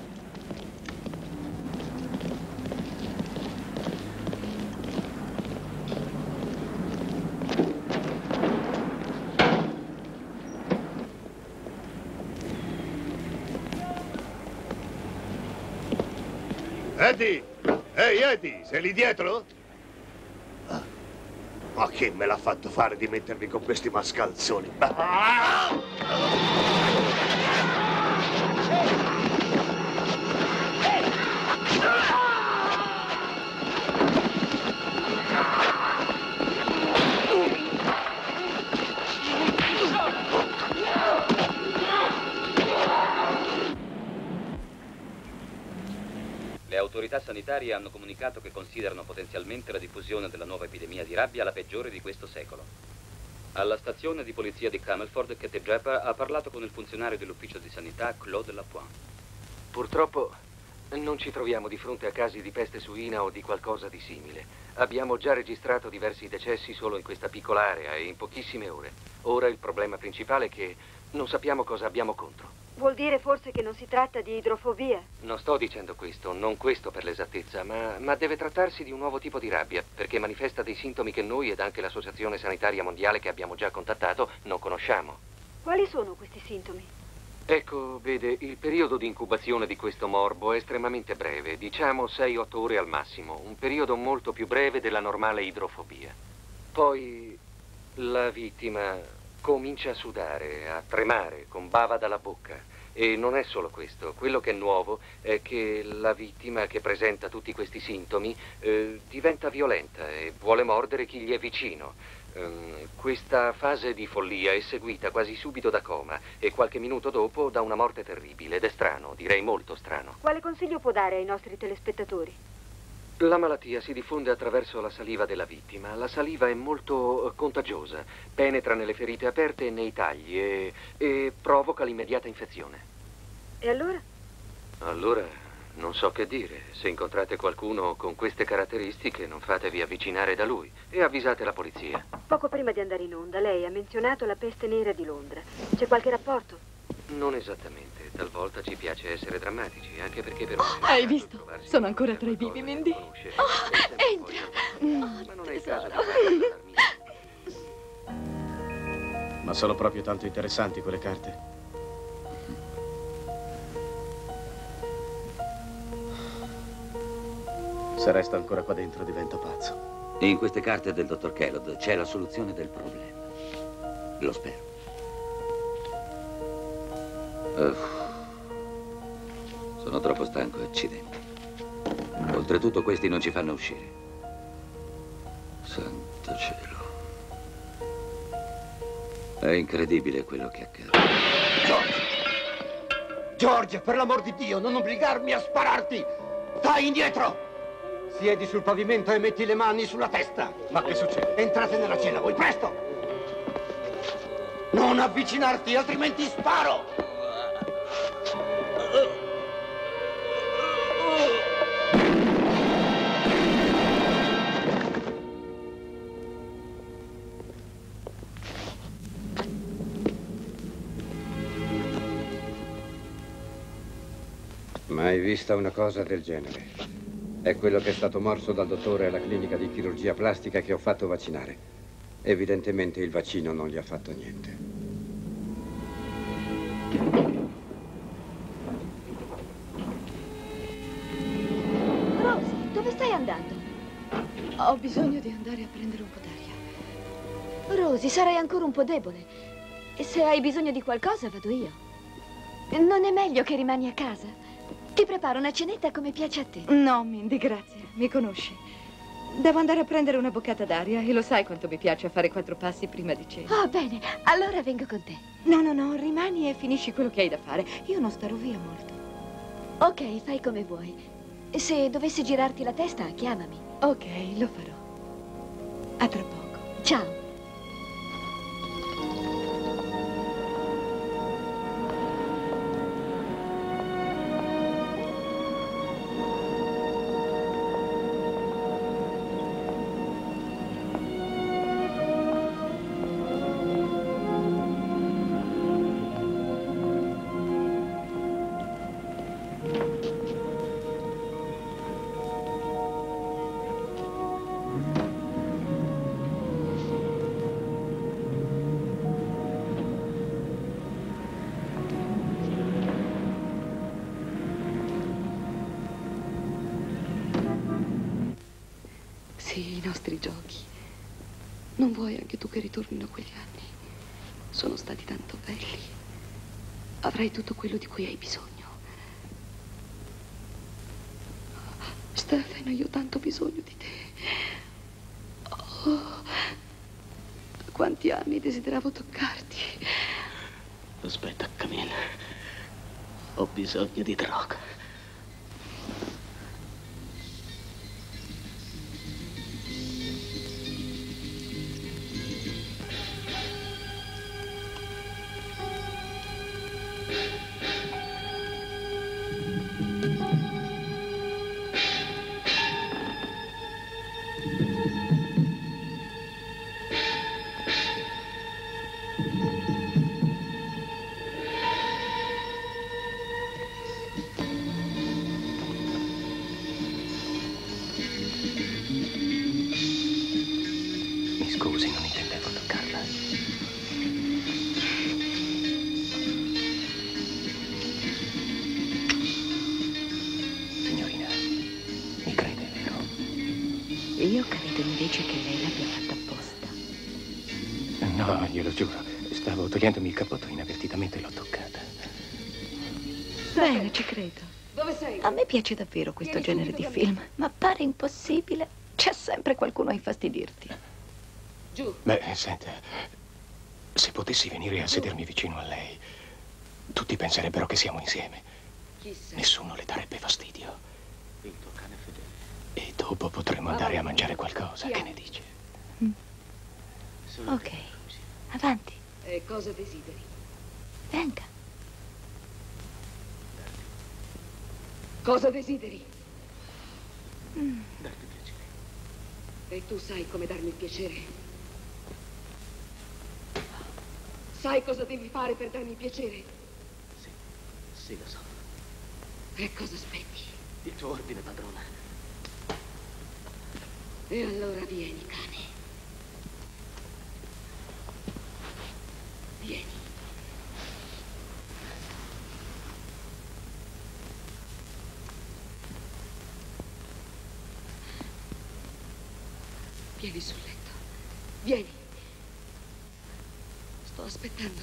Eddie! Ehi, Eddie, sei lì dietro? Ah. Ma chi me l'ha fatto fare di mettermi con questi mascalzoni? Ah! Le autorità sanitarie hanno comunicato che considerano potenzialmente la diffusione della nuova epidemia di rabbia la peggiore di questo secolo. Alla stazione di polizia di Camelford, Kate Jepper ha parlato con il funzionario dell'ufficio di sanità, Claude Lapointe. Purtroppo non ci troviamo di fronte a casi di peste suina o di qualcosa di simile. Abbiamo già registrato diversi decessi solo in questa piccola area e in pochissime ore. Ora il problema principale è che non sappiamo cosa abbiamo contro. Vuol dire forse che non si tratta di idrofobia? Non sto dicendo questo, non questo per l'esattezza, ma, ma deve trattarsi di un nuovo tipo di rabbia, perché manifesta dei sintomi che noi ed anche l'Associazione Sanitaria Mondiale che abbiamo già contattato non conosciamo. Quali sono questi sintomi? Ecco, vede, il periodo di incubazione di questo morbo è estremamente breve, diciamo sei otto ore al massimo, un periodo molto più breve della normale idrofobia. Poi la vittima comincia a sudare, a tremare, con bava dalla bocca. E non è solo questo. Quello che è nuovo è che la vittima che presenta tutti questi sintomi eh, diventa violenta e vuole mordere chi gli è vicino. Um, questa fase di follia è seguita quasi subito da coma e qualche minuto dopo da una morte terribile. Ed è strano, direi molto strano. Quale consiglio può dare ai nostri telespettatori? La malattia si diffonde attraverso la saliva della vittima. La saliva è molto contagiosa, penetra nelle ferite aperte e nei tagli e, e provoca l'immediata infezione. E allora? Allora, non so che dire. Se incontrate qualcuno con queste caratteristiche, non fatevi avvicinare da lui e avvisate la polizia. Poco prima di andare in onda, lei ha menzionato la peste nera di Londra. C'è qualche rapporto? Non esattamente. Talvolta ci piace essere drammatici, anche perché per un Oh, hai visto? Sono ancora tra i vivi, Mindy. Oh, entra. Ma non è il caso di Ma sono proprio tanto interessanti quelle carte. Se resta ancora qua dentro divento pazzo. In queste carte del dottor Kellogg c'è la soluzione del problema. Lo spero. Uff. Sono troppo stanco, accidenti. Oltretutto questi non ci fanno uscire. Santo cielo. È incredibile quello che accade. George! George, per l'amor di Dio, non obbligarmi a spararti! Stai indietro! Siedi sul pavimento e metti le mani sulla testa. Ma che succede? Entrate nella cella, voi, presto! Non avvicinarti, altrimenti sparo! Mai vista una cosa del genere. È quello che è stato morso dal dottore alla clinica di chirurgia plastica che ho fatto vaccinare. Evidentemente il vaccino non gli ha fatto niente. Rosie, dove stai andando? Ho bisogno di andare a prendere un po' d'aria. Rosie, sarai ancora un po' debole. E se hai bisogno di qualcosa, vado io. Non è meglio che rimani a casa? Ti preparo una cenetta come piace a te. No, Mindy, grazie. Mi conosci. Devo andare a prendere una boccata d'aria e lo sai quanto mi piace fare quattro passi prima di cena. Oh, bene. Allora vengo con te. No, no, no, rimani e finisci quello che hai da fare. Io non starò via molto. Ok, fai come vuoi. Se dovessi girarti la testa, chiamami. Ok, lo farò. A tra poco. Ciao. Sì, i nostri giochi. Non vuoi anche tu che ritornino quegli anni? Sono stati tanto belli. Avrai tutto quello di cui hai bisogno. Stefano, io ho tanto bisogno di te. Oh, quanti anni desideravo toccarti. Aspetta, Camilla. Ho bisogno di droga. Scusi, non intendevo toccarla. Signorina, mi crede, vero? Io credo invece che lei l'abbia fatta apposta. No, glielo giuro. Stavo togliendomi il cappotto e inavvertitamente l'ho toccata. Bene, ci credo. Dove sei? A me piace davvero questo genere di film, ma pare impossibile. C'è sempre qualcuno a infastidirti. Giù. Beh, senta, se potessi venire a sedermi vicino a lei, tutti penserebbero che siamo insieme. Chi sei? Nessuno le darebbe fastidio. Il tuo cane fedele. E dopo potremmo andare a mangiare qualcosa. Che ne dice? Ok, avanti, E cosa desideri? venga. Cosa desideri? Mm. Darti piacere. E tu sai come darmi il piacere? Sai cosa devi fare per darmi il piacere? Sì, sì, lo so. E cosa aspetti? Il tuo ordine, padrona. E allora vieni, cane. Vieni. Vieni sul letto. Vieni. Sto aspettando.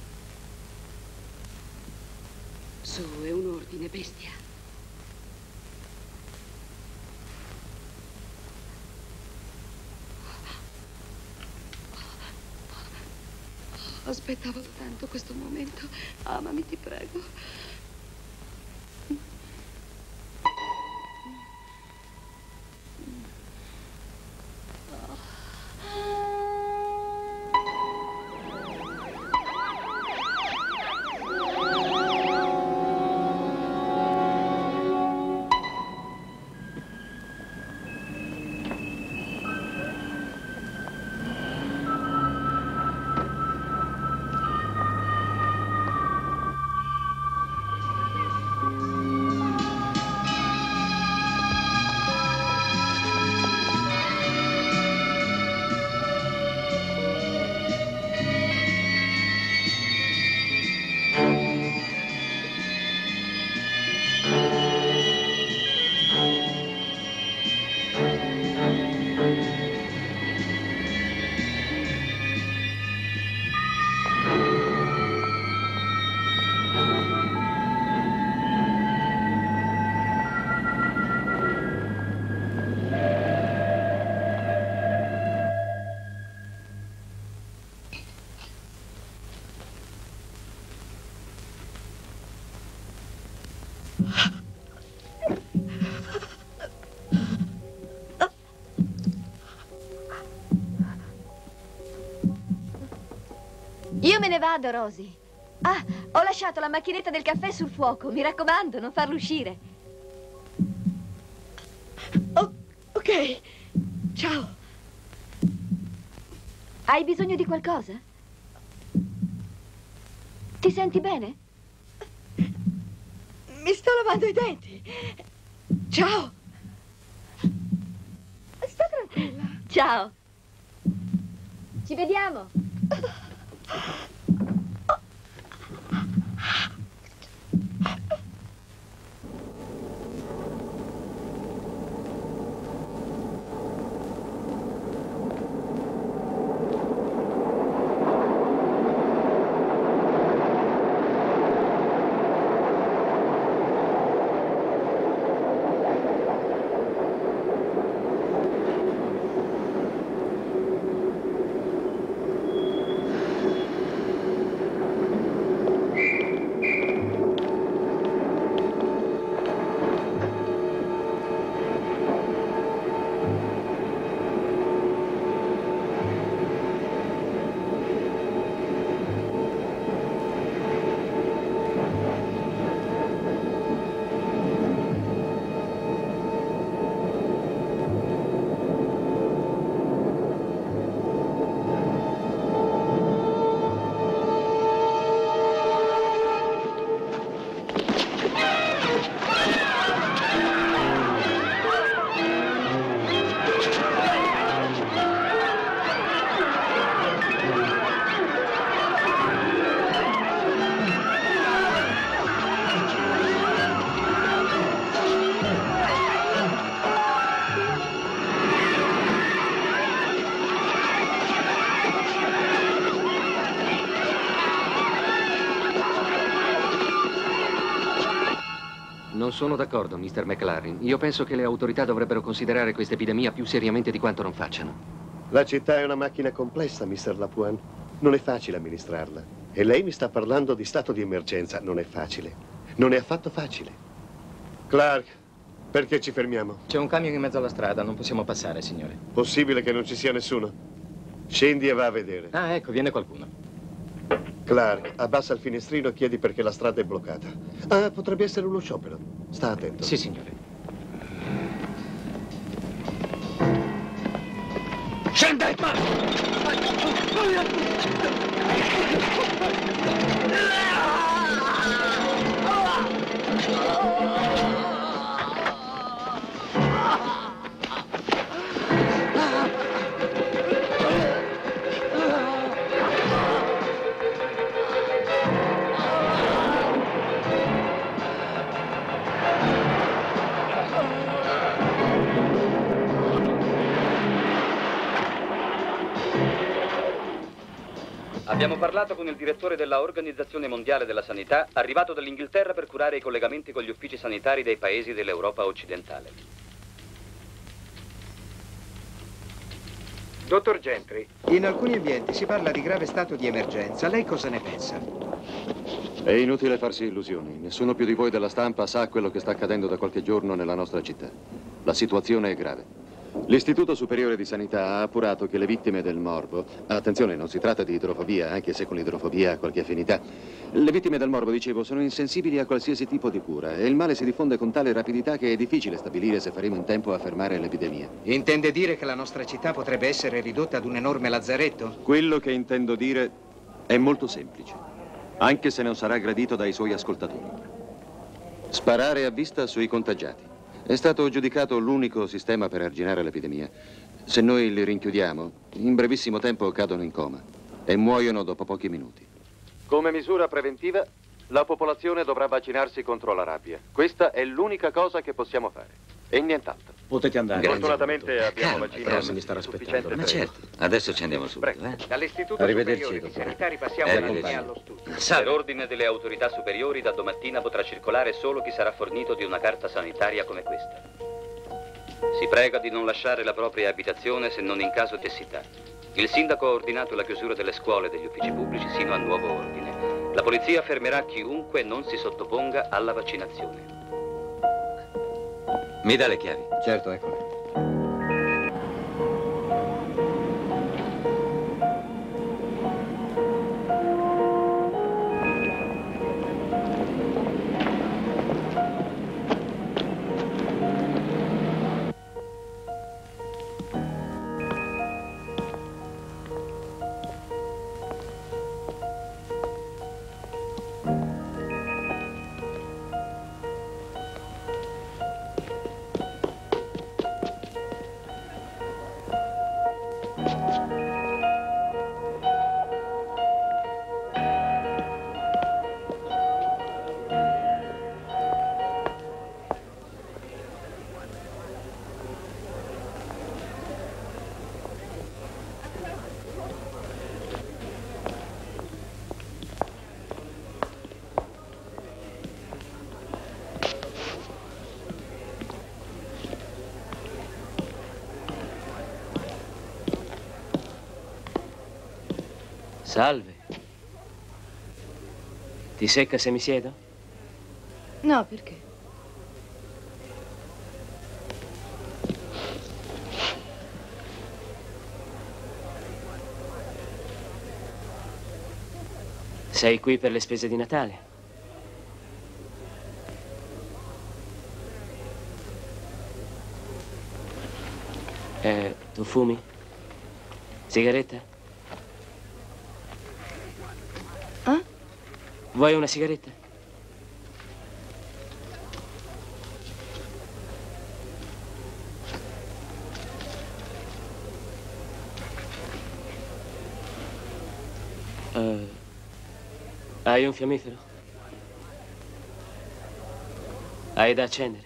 Su, è un ordine, bestia. Aspettavo da tanto questo momento. Amami, ti prego. Io me ne vado, Rosy. Ah, ho lasciato la macchinetta del caffè sul fuoco. Mi raccomando, non farlo uscire. Oh, ok. Ciao. Hai bisogno di qualcosa? Ti senti bene? Mi sto lavando i denti. Ciao. Sta tranquilla. Ciao. Ci vediamo. sono d'accordo, mister McLaren. Io penso che le autorità dovrebbero considerare questa epidemia più seriamente di quanto non facciano. La città è una macchina complessa, mister Lapuan. Non è facile amministrarla. E lei mi sta parlando di stato di emergenza. Non è facile. Non è affatto facile. Clark, perché ci fermiamo? C'è un camion in mezzo alla strada, non possiamo passare, signore. Possibile che non ci sia nessuno? Scendi e va a vedere. Ah, ecco, viene qualcuno. Clark, abbassa il finestrino e chiedi perché la strada è bloccata. Ah, potrebbe essere uno sciopero. Sta attento. Sì, signore. Scendete! Abbiamo parlato con il direttore della Organizzazione Mondiale della Sanità, arrivato dall'Inghilterra per curare i collegamenti con gli uffici sanitari dei paesi dell'Europa occidentale. Dottor Gentry, in alcuni ambienti si parla di grave stato di emergenza. Lei cosa ne pensa? È inutile farsi illusioni. Nessuno più di voi della stampa sa quello che sta accadendo da qualche giorno nella nostra città. La situazione è grave. L'Istituto Superiore di Sanità ha appurato che le vittime del morbo, attenzione, non si tratta di idrofobia, anche se con l'idrofobia ha qualche affinità, le vittime del morbo, dicevo, sono insensibili a qualsiasi tipo di cura e il male si diffonde con tale rapidità che è difficile stabilire se faremo in tempo a fermare l'epidemia. Intende dire che la nostra città potrebbe essere ridotta ad un enorme lazzaretto? Quello che intendo dire è molto semplice, anche se non sarà gradito dai suoi ascoltatori. Sparare a vista sui contagiati. È stato giudicato l'unico sistema per arginare l'epidemia. Se noi li rinchiudiamo, in brevissimo tempo cadono in coma e muoiono dopo pochi minuti. Come misura preventiva, la popolazione dovrà vaccinarsi contro la rabbia. Questa è l'unica cosa che possiamo fare. E nient'altro. Potete andare. Fortunatamente abbiamo Calma, vaccini. però se mi starà aspettando. Ma certo, adesso ci andiamo subito, eh? Dall'Istituto Arrivederci, Superiore di dottore. Sanità ripassiamo Eh, alla linea compagno. allo studio. Per ordine delle autorità superiori, da domattina potrà circolare solo chi sarà fornito di una carta sanitaria come questa. Si prega di non lasciare la propria abitazione se non in caso di necessità. Il sindaco ha ordinato la chiusura delle scuole e degli uffici pubblici sino a nuovo ordine. La polizia fermerà chiunque non si sottoponga alla vaccinazione. Mi dà le chiavi? Certo, eccole. Salve. Ti secca se mi siedo? No, perché? Sei qui per le spese di Natale? Eh, tu fumi? Sigaretta? Ah? Vuoi una sigaretta? Uh, hai un fiammifero? Hai da accendere?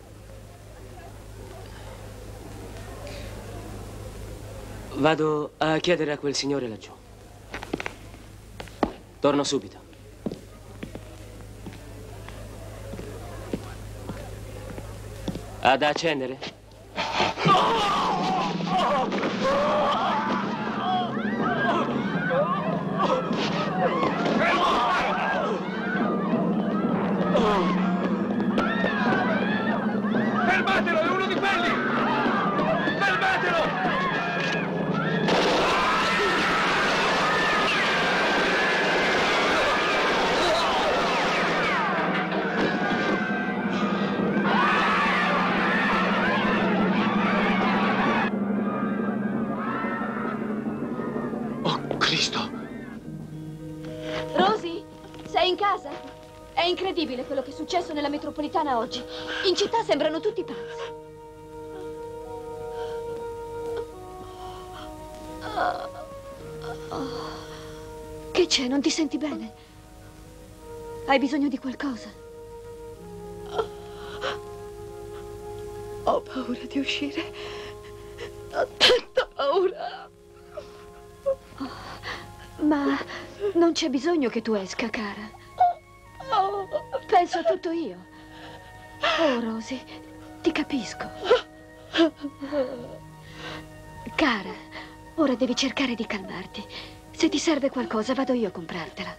Vado a chiedere a quel signore laggiù. Torno subito. Ha da accendere? Fermatelo, è uno di quelli! Fermatelo! Cristo! Rosie, sei in casa? È incredibile quello che è successo nella metropolitana oggi. In città sembrano tutti pazzi. Che c'è? Non ti senti bene? Hai bisogno di qualcosa? Ho paura di uscire. Ho tanta paura. Ma non c'è bisogno che tu esca, cara. Penso a tutto io. Oh, Rosie, ti capisco. Cara, ora devi cercare di calmarti. Se ti serve qualcosa, vado io a comprartela.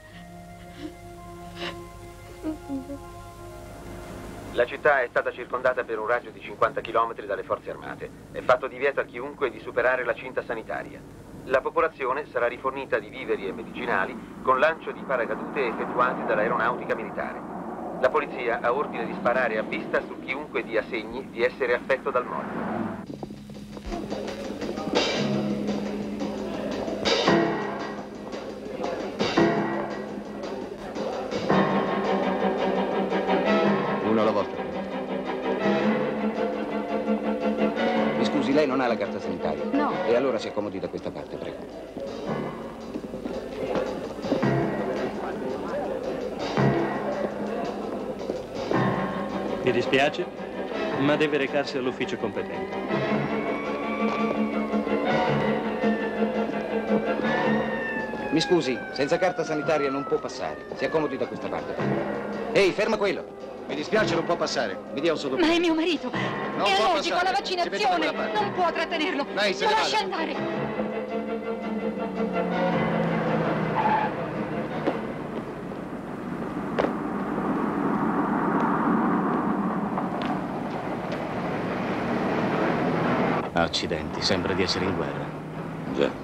La città è stata circondata per un raggio di cinquanta chilometri dalle forze armate. È fatto divieto a chiunque di superare la cinta sanitaria. La popolazione sarà rifornita di viveri e medicinali con lancio di paracadute effettuati dall'aeronautica militare. La polizia ha ordine di sparare a vista su chiunque dia segni di essere affetto dal morbo. Uno alla volta. Mi scusi, lei non ha la carta sanitaria? No. E allora si accomodi da questa parte, prego. Mi dispiace, ma deve recarsi all'ufficio competente. Mi scusi, senza carta sanitaria non può passare. Si accomodi da questa parte, prego. Ehi, ferma quello! Mi dispiace, non può passare. Mi dia un suo documento. Ma è mio marito. Non è può allergico passare. alla Si metta da vaccinazione. quella parte. Non può trattenerlo. Lei se Lo ne lasci vada. andare. Accidenti, sembra di essere in guerra. Già.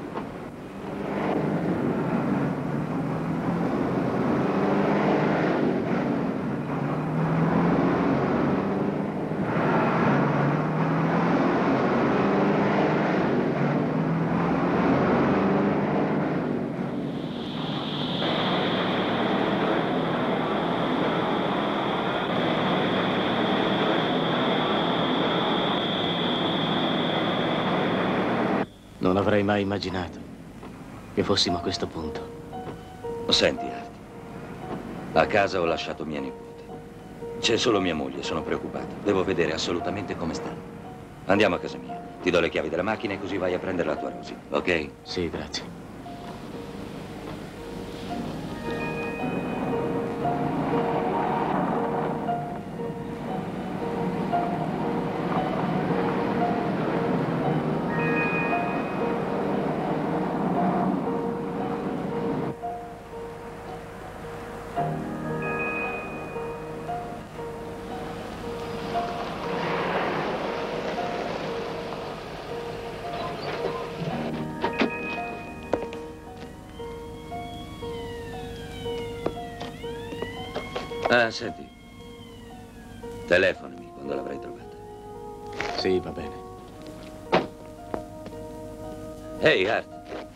Non avrei mai immaginato che fossimo a questo punto. Senti, Art. A casa ho lasciato mia nipote. C'è solo mia moglie, sono preoccupato. Devo vedere assolutamente come sta. Andiamo a casa mia. Ti do le chiavi della macchina e così vai a prendere la tua Rosie, ok? Sì, grazie. Ah, senti. Telefonami quando l'avrai trovata. Sì, va bene. Ehi, Art.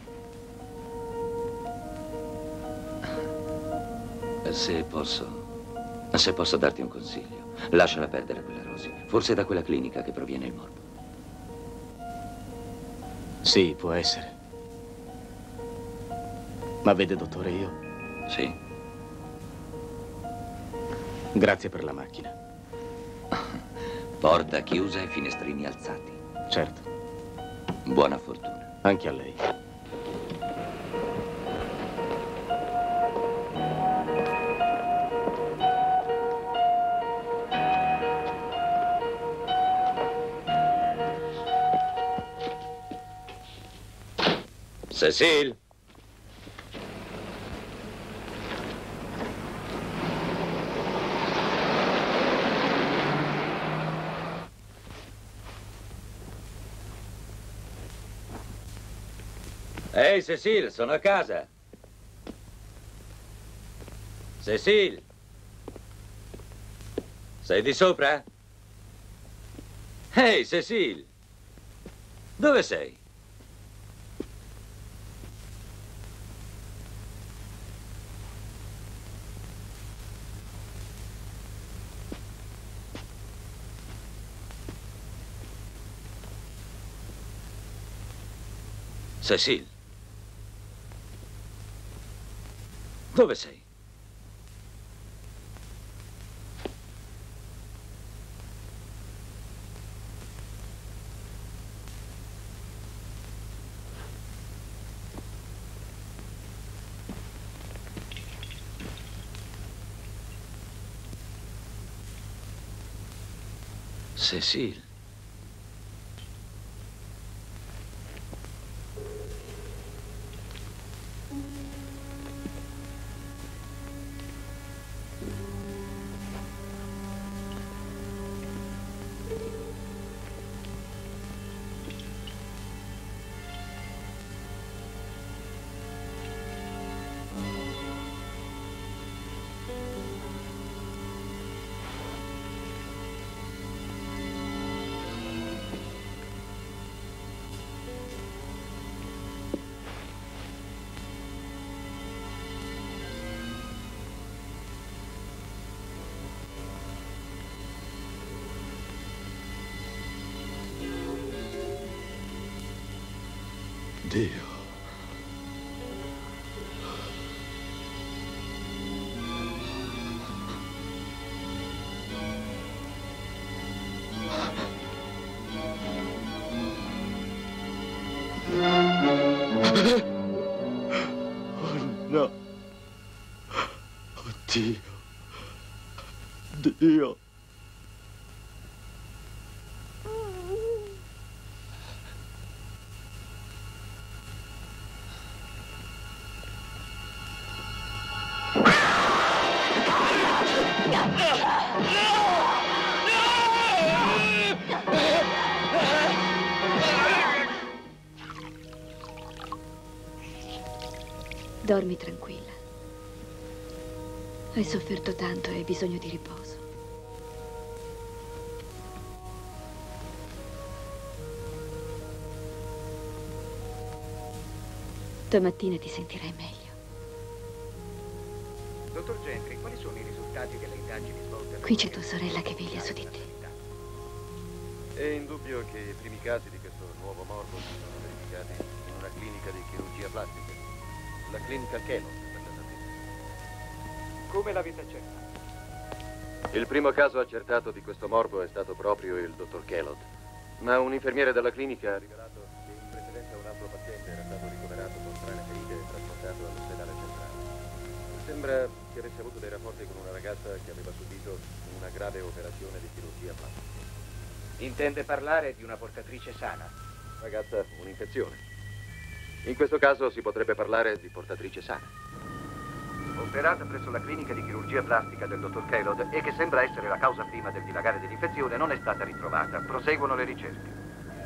Se posso... Se posso darti un consiglio, lasciala perdere quella Rosie. Forse è da quella clinica che proviene il morbo. Sì, può essere. Ma vede, dottore, io... Sì? Grazie per la macchina. Porta chiusa e finestrini alzati. Certo. Buona fortuna. Anche a lei. Cecil? Ehi, Cecil, sono a casa. Cecil? Sei di sopra? Ehi, Cecil! Dove sei? Cecil? Dove sei? Cecil. Dio. Oh no. Oh Dio. Dio. Dormi tranquilla. Hai sofferto tanto e hai bisogno di riposo. Domattina ti sentirai meglio. Dottor Gentry, quali sono i risultati delle indagini svolte? Qui c'è tua sorella che veglia su di te. È indubbio che i primi casi di questo nuovo morbo si sono verificati in una clinica di chirurgia plastica. La clinica Kellogg, per l'esattezza. Come l'avete accertato? Il primo caso accertato di questo morbo è stato proprio il dottor Kellogg, ma un infermiere della clinica ha rivelato che in precedenza un altro paziente era stato ricoverato con strane ferite e trasportato all'ospedale centrale. Sembra che avesse avuto dei rapporti con una ragazza che aveva subito una grave operazione di chirurgia plastica. Intende parlare di una portatrice sana? Ragazza, un'infezione. In questo caso si potrebbe parlare di portatrice sana. Operata presso la clinica di chirurgia plastica del dottor Kellogg e che sembra essere la causa prima del dilagare dell'infezione, non è stata ritrovata. Proseguono le ricerche.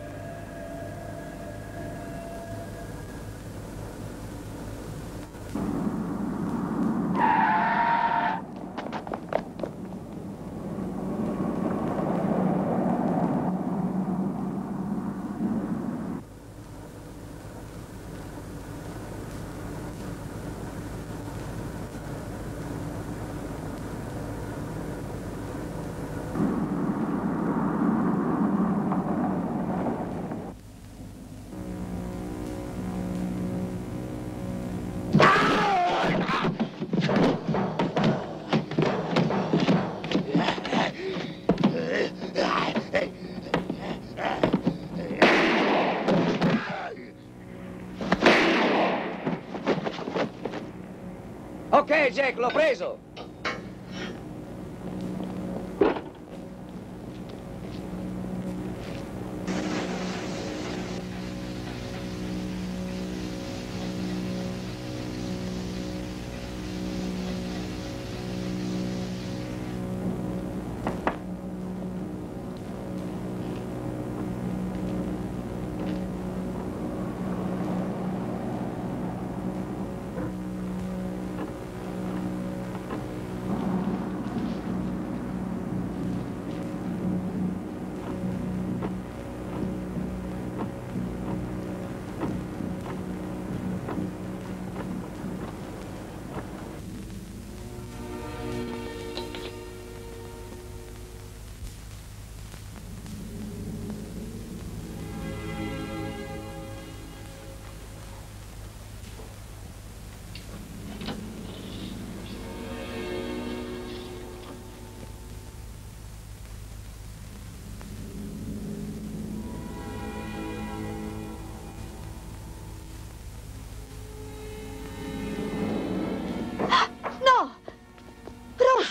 Ok, Jack, l'ho preso!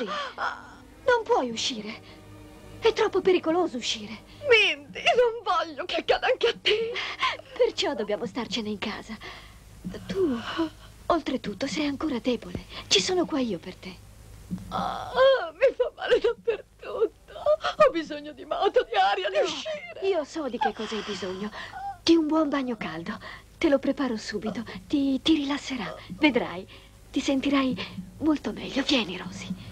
così. Non puoi uscire. È troppo pericoloso uscire. Mindy, non voglio che accada anche a te. Perciò dobbiamo starcene in casa. Tu, oltretutto, sei ancora debole. Ci sono qua io per te. Ah, mi fa male dappertutto. Ho bisogno di moto, di aria, di No, uscire. io so di che cosa hai bisogno. Di un buon bagno caldo. Te lo preparo subito. Ti, ti rilasserà. Vedrai. Ti sentirai molto meglio. Vieni, Rosy.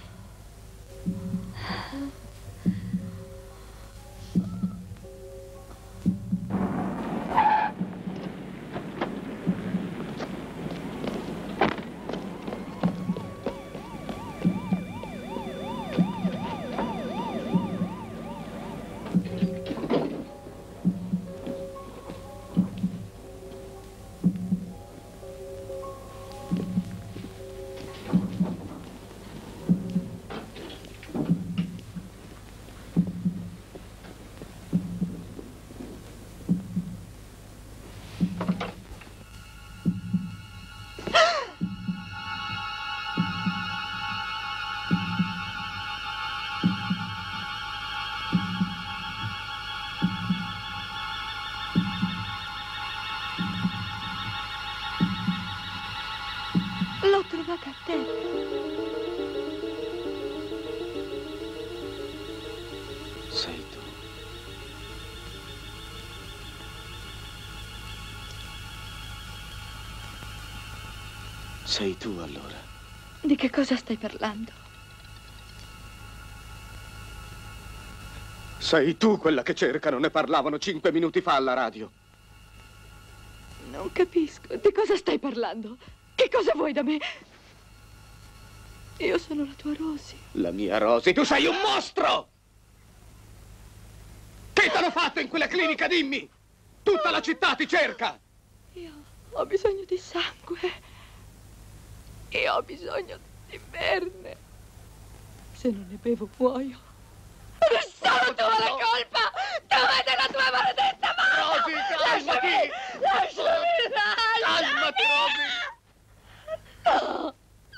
L'ho trovata a terra. Sei tu. Sei tu, allora. Di che cosa stai parlando? Sei tu quella che cercano, ne parlavano cinque minuti fa alla radio. Non capisco. Di cosa stai parlando? Che cosa vuoi da me? Io sono la tua Rosy. La mia Rosy, tu sei un mostro! Che t'hanno fatto in quella clinica, dimmi? Tutta la città ti cerca! Io ho bisogno di sangue. Io ho bisogno di berne. Se non ne bevo, muoio. E solo tu hai la colpa! Dov'è la tua maledetta mano? Rosy, calmati! Lasciami, lasciami! Calmati, Rosy! No!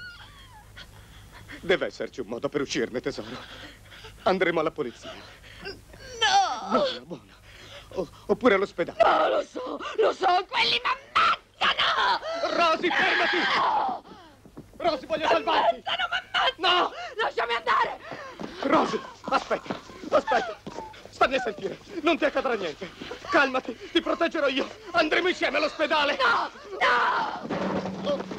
Deve esserci un modo per uscirne, tesoro. Andremo alla polizia. No! Buona, buona. O- oppure all'ospedale. No, lo so, lo so, quelli mi ammazzano! Rosy, fermati! No! Rosy, voglio salvarti! Ammazzano, mi ammazzano! No! Lasciami andare! Rosy, aspetta, aspetta. Stammi a sentire, non ti accadrà niente. Calmati, ti proteggerò io. Andremo insieme all'ospedale. No, no! Oh.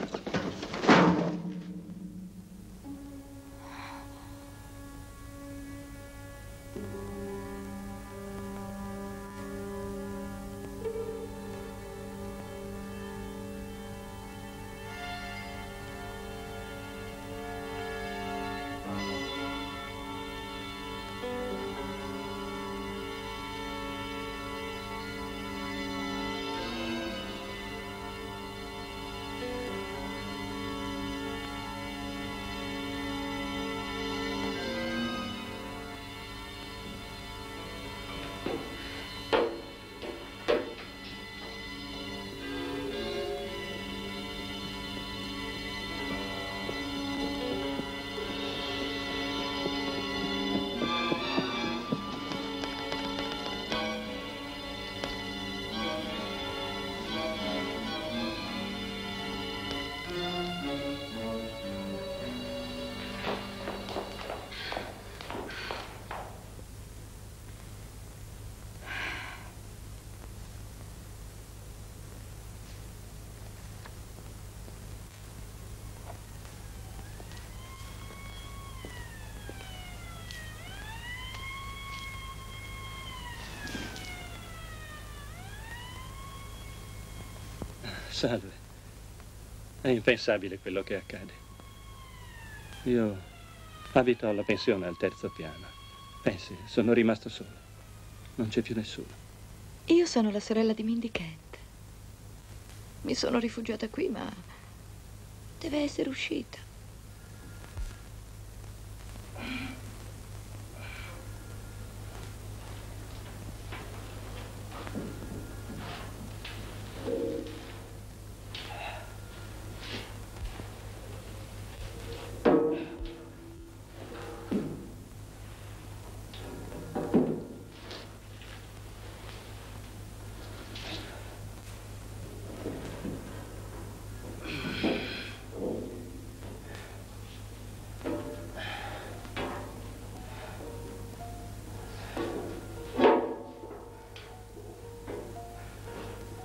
Salve. È impensabile quello che accade. Io abito alla pensione al terzo piano. Pensi, sono rimasto solo. Non c'è più nessuno. Io sono la sorella di Mindy Kent. Mi sono rifugiata qui, ma deve essere uscita.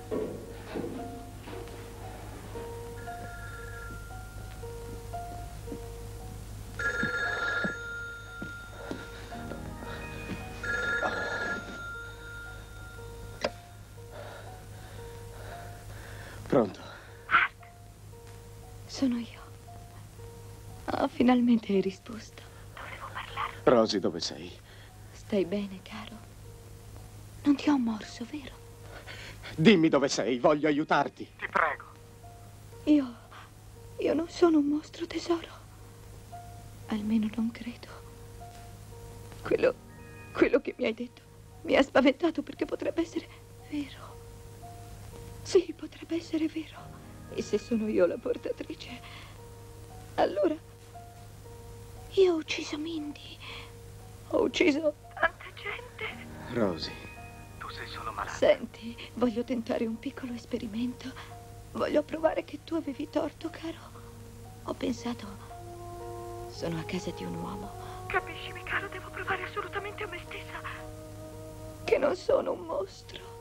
Pronto? Art, sono io. Oh, finalmente hai risposto. Dovevo parlare. Rosy, dove sei? Stai bene, caro? Non ti ho morso, vero? Dimmi dove sei, voglio aiutarti. Ti prego. Io... io non sono un mostro, tesoro. Almeno non credo. Quello... quello che mi hai detto mi ha spaventato perché potrebbe essere vero. Sì, potrebbe essere vero. E se sono io la portatrice, allora io ho ucciso Mindy. Ho ucciso tanta gente. Rosy. Tu sei solo malata. Senti, voglio tentare un piccolo esperimento. Voglio provare che tu avevi torto, caro. Ho pensato, sono a casa di un uomo. Capiscimi, caro, devo provare assolutamente a me stessa che non sono un mostro.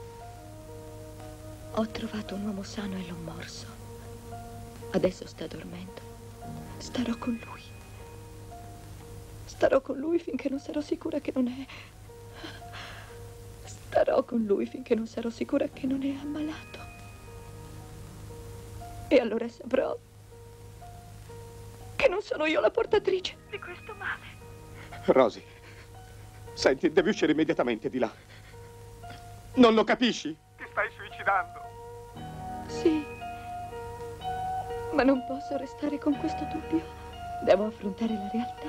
Ho trovato un uomo sano e l'ho morso. Adesso sta dormendo. Starò con lui. Starò con lui finché non sarò sicura che non è... Starò con lui finché non sarò sicura che non è ammalato. E allora saprò che non sono io la portatrice di questo male. Rosy, senti, devi uscire immediatamente di là. Non lo capisci? Ti stai suicidando. Sì, ma non posso restare con questo dubbio. Devo affrontare la realtà.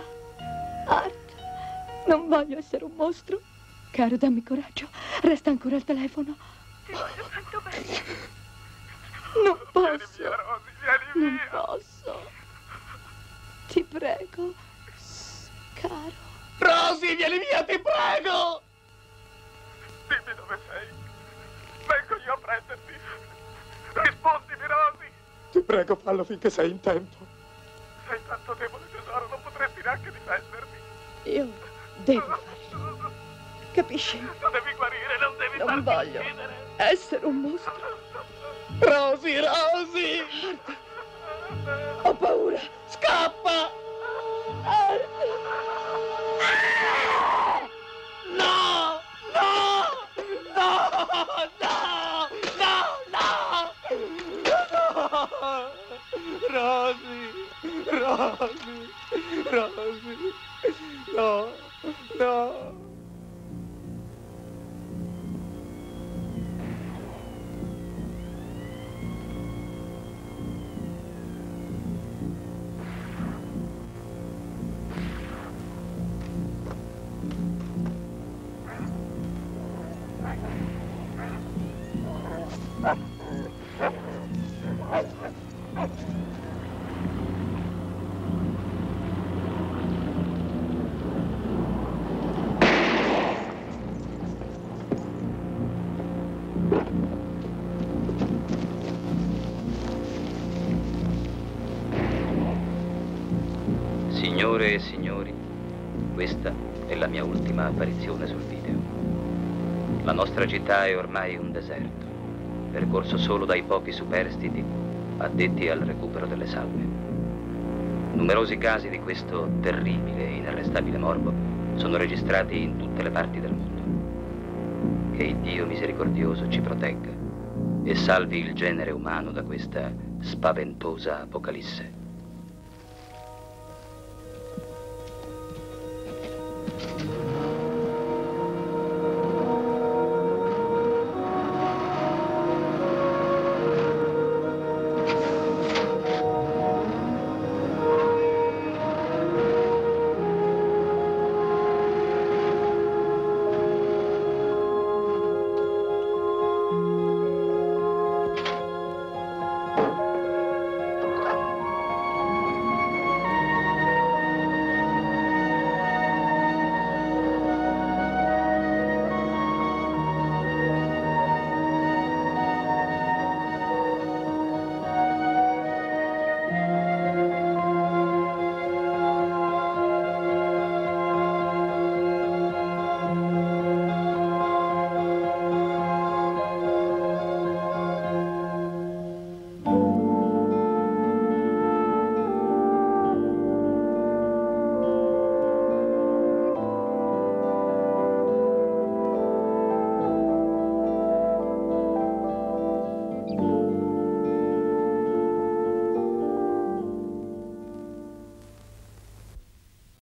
Art, non voglio essere un mostro. Caro, dammi coraggio. Resta ancora al telefono. Ti voglio tanto bene. Non posso. Vieni via, Rosy, vieni via. Non posso. Ti prego, caro. Rosy, vieni via, ti prego! Dimmi dove sei. Vengo io a prenderti. Rispondimi, Rosy. Ti prego, fallo finché sei in tempo. Sei tanto debole, tesoro, non potresti neanche difendermi. Io devo farlo. Capisci? Non devi guarire, non devi Non voglio uccidere. essere un mostro. Rosy, Rosy! Ho paura. Scappa! Art. No! No! No! No! No! No! Rosy! Rosy! Rosy! No! No! Signore e signori, questa è la mia ultima apparizione sul video. La nostra città è ormai un deserto, percorso solo dai pochi superstiti addetti al recupero delle salme. Numerosi casi di questo terribile e inarrestabile morbo sono registrati in tutte le parti del mondo. Che il Dio misericordioso ci protegga e salvi il genere umano da questa spaventosa apocalisse.